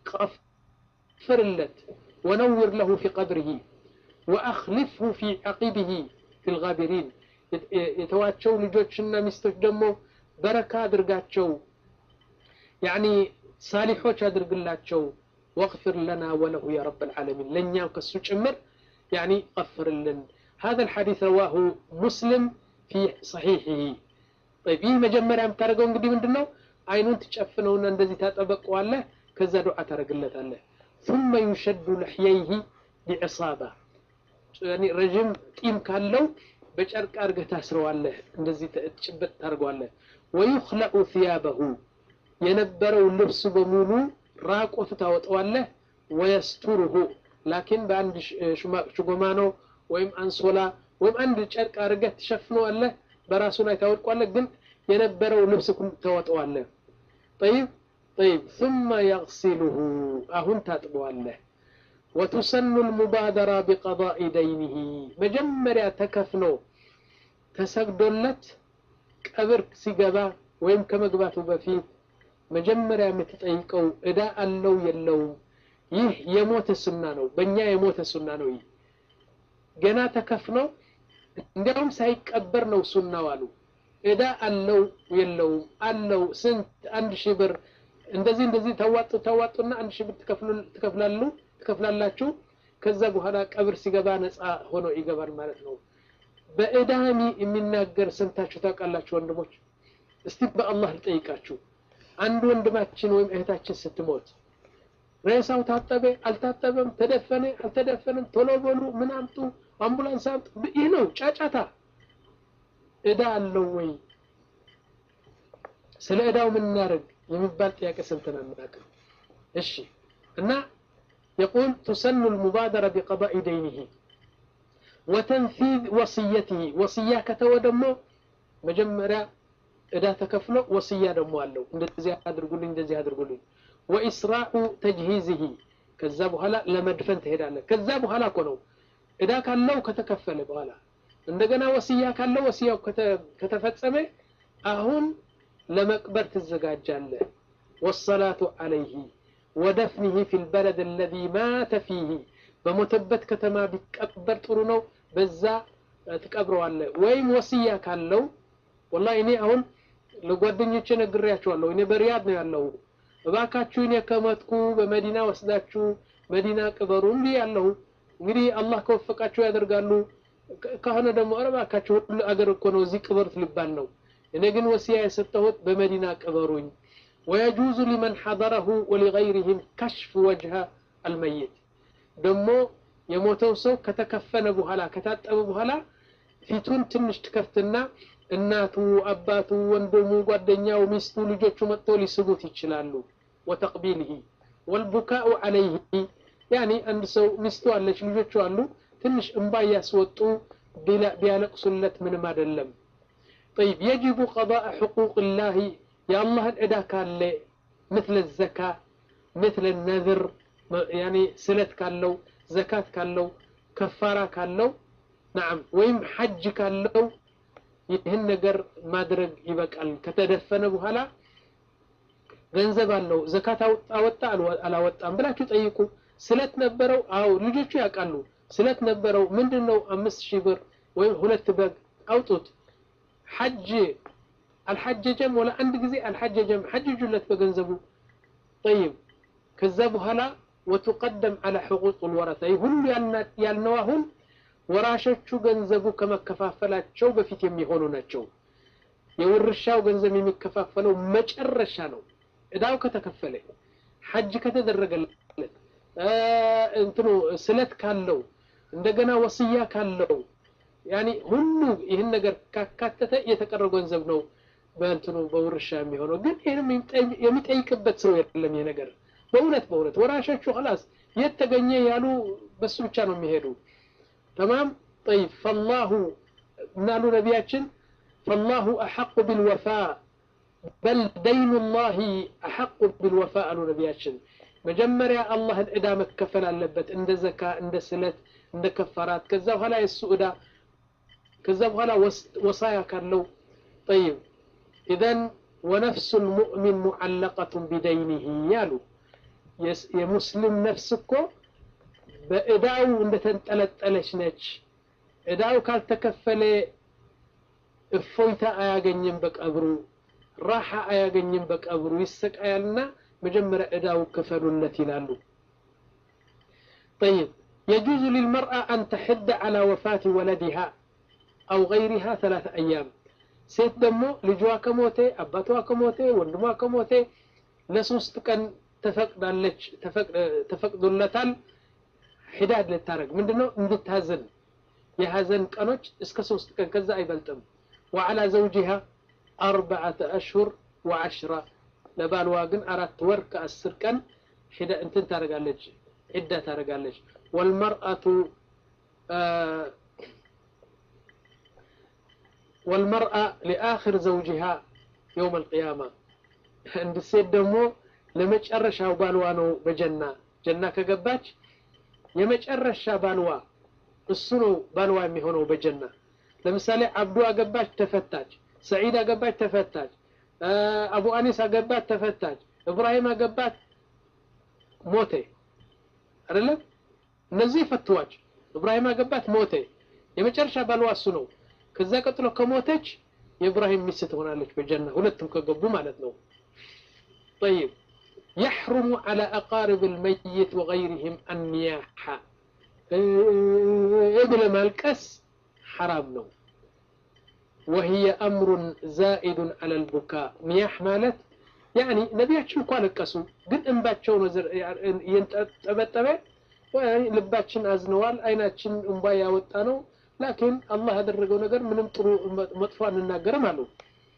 غفرለት ونور له في قبره واخلفه في عقبه في الغابرين የተዋቸው ልጆችና ሚስቶች ደግሞ በረካ አድርጋቸው يعني صالحوش أدرق الله واغفر لنا وله يا رب العالمين لن ينقصوا جمر يعني غفر لنا هذا الحديث رواه مسلم في صحيحه طيب إيه مجمر أم ترقون قدي من دنو عينون تشفنون اندزي تطبقوا الله كذا دعاء ترق الله الله ثم يشد لحييه بعصابة يعني رجم تيم كان لو بجرق أرقه تاسروا الله اندزي تشبت ترقوا الله ويخلع ثيابه የነበረው ልብስ በሙሉ ራቆት ታወጣዋለህ ወይስተሩሁ ላኪን በአንድ ሽጎማኖ ወይም አንሶላ ወይም አንድ ጨርቅ አድርገህ ትሸፍነዋለህ በራሱ ላይ ታወጣዋለህ ግን የነበረው ልብስ ሁሉ ታወጣዋለህ طيب طيب ثم يغسله አሁን ታጥበዋለህ وتسن المبادرة بقضاء دينه مجمريا تكفنو تسجدلت قبر ሲገባ ወይም ከመግባቱ በፊት መጀመሪያ የምትጠይቀው እዳ አለው የለውም ይህ የሞተ ሱና ነው በእኛ የሞተ ሱና ነው ይህ ገና ተከፍነው እንዲያውም ሳይቀበር ነው ሱናው አሉ እዳ አለው የለውም አለው ስንት አንድ ሺህ ብር እንደዚህ እንደዚህ ተዋጡ ተዋጡና አንድ ሺህ ብር ተከፍሉ ተከፍላሉ ተከፍላላችሁ ከዛ በኋላ ቀብር ሲገባ ነፃ ሆኖ ይገባል ማለት ነው በእዳሚ የሚናገር ሰምታችሁ ታውቃላችሁ ወንድሞች እስቲ በአላህ ልጠይቃችሁ አንድ ወንድማችን ወይም እህታችን ስትሞት ሬሳው ታጠበ አልታጠበም ተደፈነ አልተደፈነም ቶሎ በሉ ምን አምጡ አምቡላንስ አምጡ ይህ ነው ጫጫታ እዳ አለው ወይ ስለ እዳው ምን እናደርግ የሚባል ጥያቄ ሰምተናል እናቀም እሺ እና يقول تسن المبادرة بقضاء دينه وتنفيذ وصيته وصية كتودمو مجمرة إذا تكفله وصية دمو الله እንደዚህ አድርጉልኝ እንደዚህ አድርጉልኝ وإسراع تجهيزه ከዛ በኋላ ለመድፈን ትሄዳለህ ከዛ በኋላ እኮ ነው እዳ ካለው ከተከፈለ በኋላ እንደገና ወሲያ ካለው ወሲያው ከተፈጸመ አሁን ለመቅበር ትዘጋጃለህ والصلاة عليه ودفنه في البلد الذي مات فيه بمتبت كتما بيقبر ጥሩ ነው በዛ ተቀብረዋለህ ወይም ወሲያ ካለው والله እኔ አሁን ለጓደኞቼ ነግሬያቸዋለሁ እኔ በሪያድ ነው ያለው እባካችሁ እኔ ከመጥኩ በመዲና ወስዳችሁ መዲና ቅበሩ እንዴ ያለው እንግዲህ አላህ ከወፈቃችሁ ያደርጋሉ ከሆነ ደግሞ እባካችሁ ሁሉ አገር እኮ ነው እዚህ ቅበርት ሊባል ነው እኔ ግን ወሲያ የሰጠሁት በመዲና ቅበሩኝ ويجوز لمن حضره ولغيرهم كشف وجه الميت دمو يموتو سو كتكفن بوهلا كتاطب بوهلا فيتون تنش تكفتنا እናቱ አባቱ ወንድሙ ጓደኛው ሚስቱ ልጆቹ መጥተው ሊስቡት ይችላሉ وتقبيله والبكاء عليه يعني አንድ ሰው ሚስቱ አለች ልጆቹ አሉ ትንሽ እንባ ያስወጡ ቢያለቅሱለት ምንም አይደለም طيب يجب قضاء حقوق الله يا الله الأدا كالله مثل الزكاة مثل النذر يعني سلة كالله زكاة كالله كفارة كالله نعم ويم حج كالله ይህን ነገር ማድረግ ይበቃል ከተደፈነ በኋላ ገንዘብ አለው ዘካት አወጣ አላወጣም ብላችሁ ጠይቁ ስለት ነበረው አው ልጆቹ ያቃሉ ስለት ነበረው ምንድነው አምስት ሺህ ብር ወይ ሁለት በግ አውጡት ሐጅ الحج جم ولا عند جزء الحج جم حج جلت بجنزبه طيب كذبوا هلا وتقدم على حقوق الورثة يقول يالنواهم وراشتشو جنزبو كما كفافلات شو بفيت يميهونو ناتشو يورشاو جنزب يمكفافلو مجرشانو اداو كتكفله حج كتدرجلت آه انتو سلت كالو እንደገና ወሲያ ካለው يعني ሁሉ ይሄን ነገር ካካተተ የተቀረው ገንዘብ ነው በእንትኑ በውርሻ የሚሆነው ግን ይሄንም የሚጠይቅበት ሰው የለም ይሄ ነገር በእውነት በእውነት ወራሾቹ خلاص የተገኘ ያሉ በሱ ብቻ ነው የሚሄዱ تمام طيب فالله نالو نبياتنا فالله احق بالوفاء بل دين الله احق بالوفاء قالوا نبياتنا مجمريا الله الادا مكفل علبت عند زكاه عند سلت عند كفارات كذا ولا السؤدا كذا ولا وصايا كانوا طيب اذا ونفس المؤمن معلقه بدينه يالو يا مسلم نفسكو باداو እንደተንጠለጠለች ነች እዳው ካልተከፈለ እፎይታ አያገኝም በቀብሩ راحه አያገኝም በቀብሩ ይሰቃያልና መጀመሪያ እዳው ከፈሉለት ይላሉ طيب يجوز للمرأة أن تحد على وفاة ولدها أو غيرها ثلاث أيام ست دمو لجوا كموتي أباتوا كموتي وندموا كموتي لسوست كان تفقد لك تفقد تفقد لتال حداد للتارق من دنو ندتهزن يهزن كانوش اسك سوست كان كذا يبلتم وعلى زوجها أربعة أشهر وعشرة ለባልዋ ግን አራት ወር ከአስር ቀን ሄዳ እንትን ታረጋለች ዒዳ ታረጋለች والمرأة والمرأة لآخر زوجها يوم القيامة عند السيد دمو لمجرشها بالوا ነው በጀና ጀና ከገባች የመጨረሻ ባልዋ እሱ ነው ባልዋ የሚሆነው በጀና ለምሳሌ አብዱ አገባች ተፈታች ሰዒድ አገባች ተፈታች አቡ አኒስ አገባች ተፈታች ኢብራሂም አገባች ሞተ አይደለም እነዚህ ፈትዋች ኢብራሂም አገባች ሞተ የመጨረሻ ባልዋ እሱ ነው ከዛ ቀጥሎ ከሞተች የኢብራሂም ሚስት ትሆናለች በጀና ሁለቱም ከገቡ ማለት ነው طيب يحرم على أقارب الميت وغيرهم النياحة ابن مالكس حرام نو وهي أمر زائد على البكاء نياح مالت يعني نبياتشن كوالكسو قد انباتشو نزر ينتبتبه لباتشن أزنوال أيناتشن انبايا وطانو لكن الله هذا الرجل نقر من امطرو مطفان الناقر مالو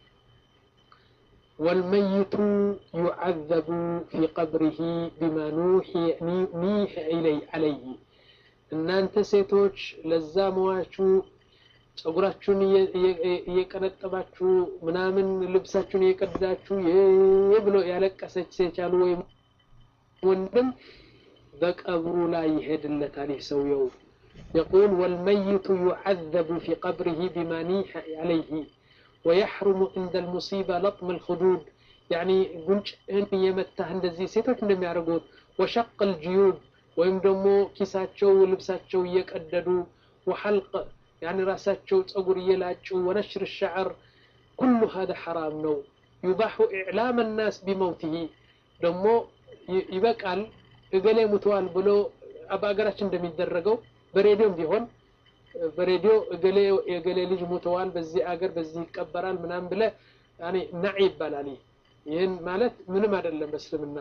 والميت يعذب في قبره بما نوحي نيح إلي عليه إن أنت سيتوش لزامواتشو ጸጉራችሁን እየቀነጠባችሁ ምናምን ልብሳችሁን እየቀዳችሁ ይብሎ ያለቀሰች ሴቻሉ ወይ ወንድም በቀብሩ ላይ ይሄድለታል ይሰውየው يقول والميت يعذب في قبره بما نيح عليه ويحرم عند المصيبة لطم الخدود يعني قنش إن يمتها እንደዚህ ሴቶች እንደሚያደርጉት وشق الجيوب ወይም ደግሞ ኪሳቸው ልብሳቸው እየቀደዱ وحلق يعني راساتشو تصغر يلاچو ونشر الشعر كل هذا حرام نو يباح اعلام الناس بموته دمو يبقال اغلي متوال بلو اباغراچ እንደሚደረገው በሬዲዮም ቢሆን በሬዲዮ እገሌ የገሌ ልጅ ሞተዋል በዚህ አገር በዚህ ይቀበራል ምናም ብለ يعني نعي ይባላል ይሄን ማለት ምንም አይደለም በእስልምና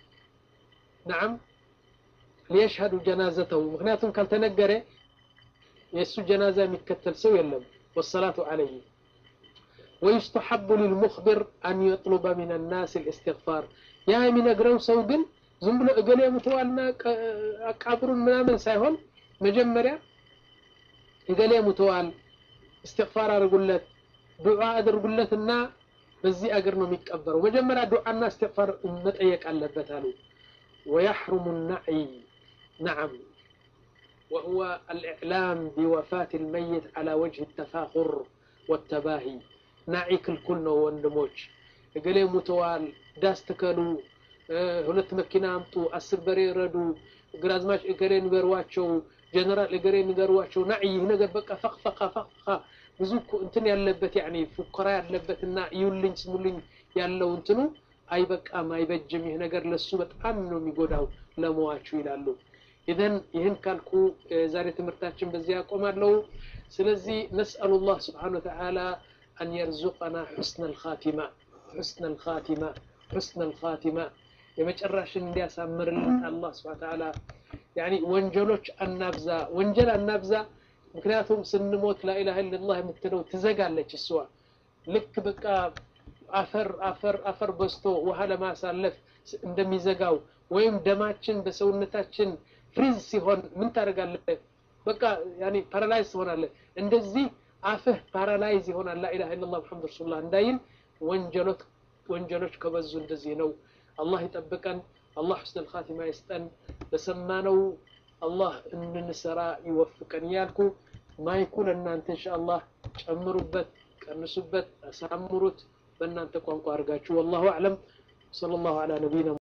نعم ليشهدوا جنازته ምክንያቱም ካልተነገረ يسو جنازة متكتل سو يلم والصلاة عليه ويستحب للمخبر أن يطلب من الناس الاستغفار يا من أقرأوا سوقن زنبلو أقلي متوالنا أكابر من سايهون مجمرة أقلي متوال استغفار رقلت دعاء رقلت النا بزي أقرنو ميكبر ومجمرة دعاءنا استغفار متأيك على بتالو ويحرم النعي نعم وهو الإعلام بوفاة الميت على وجه التفاخر والتباهي نعيك الكل وندموج قالي متوال داستكلو هلت مكينة امتو أسر بري ردو قرازماش إقري نقرواتشو جنرال إقري نقرواتشو نعي هنا بقى فقفقة فقفقة بزوكو انتن ياللبت يعني فقراء ياللبت النا يولين سمولين ياللو انتنو أي بقى ما يبجم هنا قر للسوبة أمنو ميقوداو لمواتشو يلالو إذن يهن كالكو زاري تمرتاتشن بزياء قومالو سلزي نسأل الله سبحانه وتعالى أن يرزقنا حسن الخاتمة حسن الخاتمة حسن الخاتمة يمجرشن دي أسامر الله سبحانه وتعالى يعني وانجلوش النبزة وانجل النبزة مكنياتهم سنموت لا إله إلا الله متنو تزقال لك السوا لك بقى أفر أفر أفر بستو وهذا ما سالف اندمي زقاو ويم دماتشن بسونتاتشن فريز سيهون من تارقال بقى يعني بارالايز هون እንደዚህ አፍህ ፓራላይዝ ይሆናል لا اله الا الله محمد رسول الله እንዳይል ወንጀሎች ወንጀሎች ከበዙ እንደዚህ ነው አላህ ይጠብቀን አላህ حسن الخاتمه ይስጠን በሰማነው አላህ እንንሰራ ይወፍቀን ያልኩ ማይኩን እናንተ ኢንሻአላህ ጨምሩበት ቀንሱበት አሳምሩት በእናንተ ቋንቋ አርጋችሁ والله اعلم صلى الله على نبينا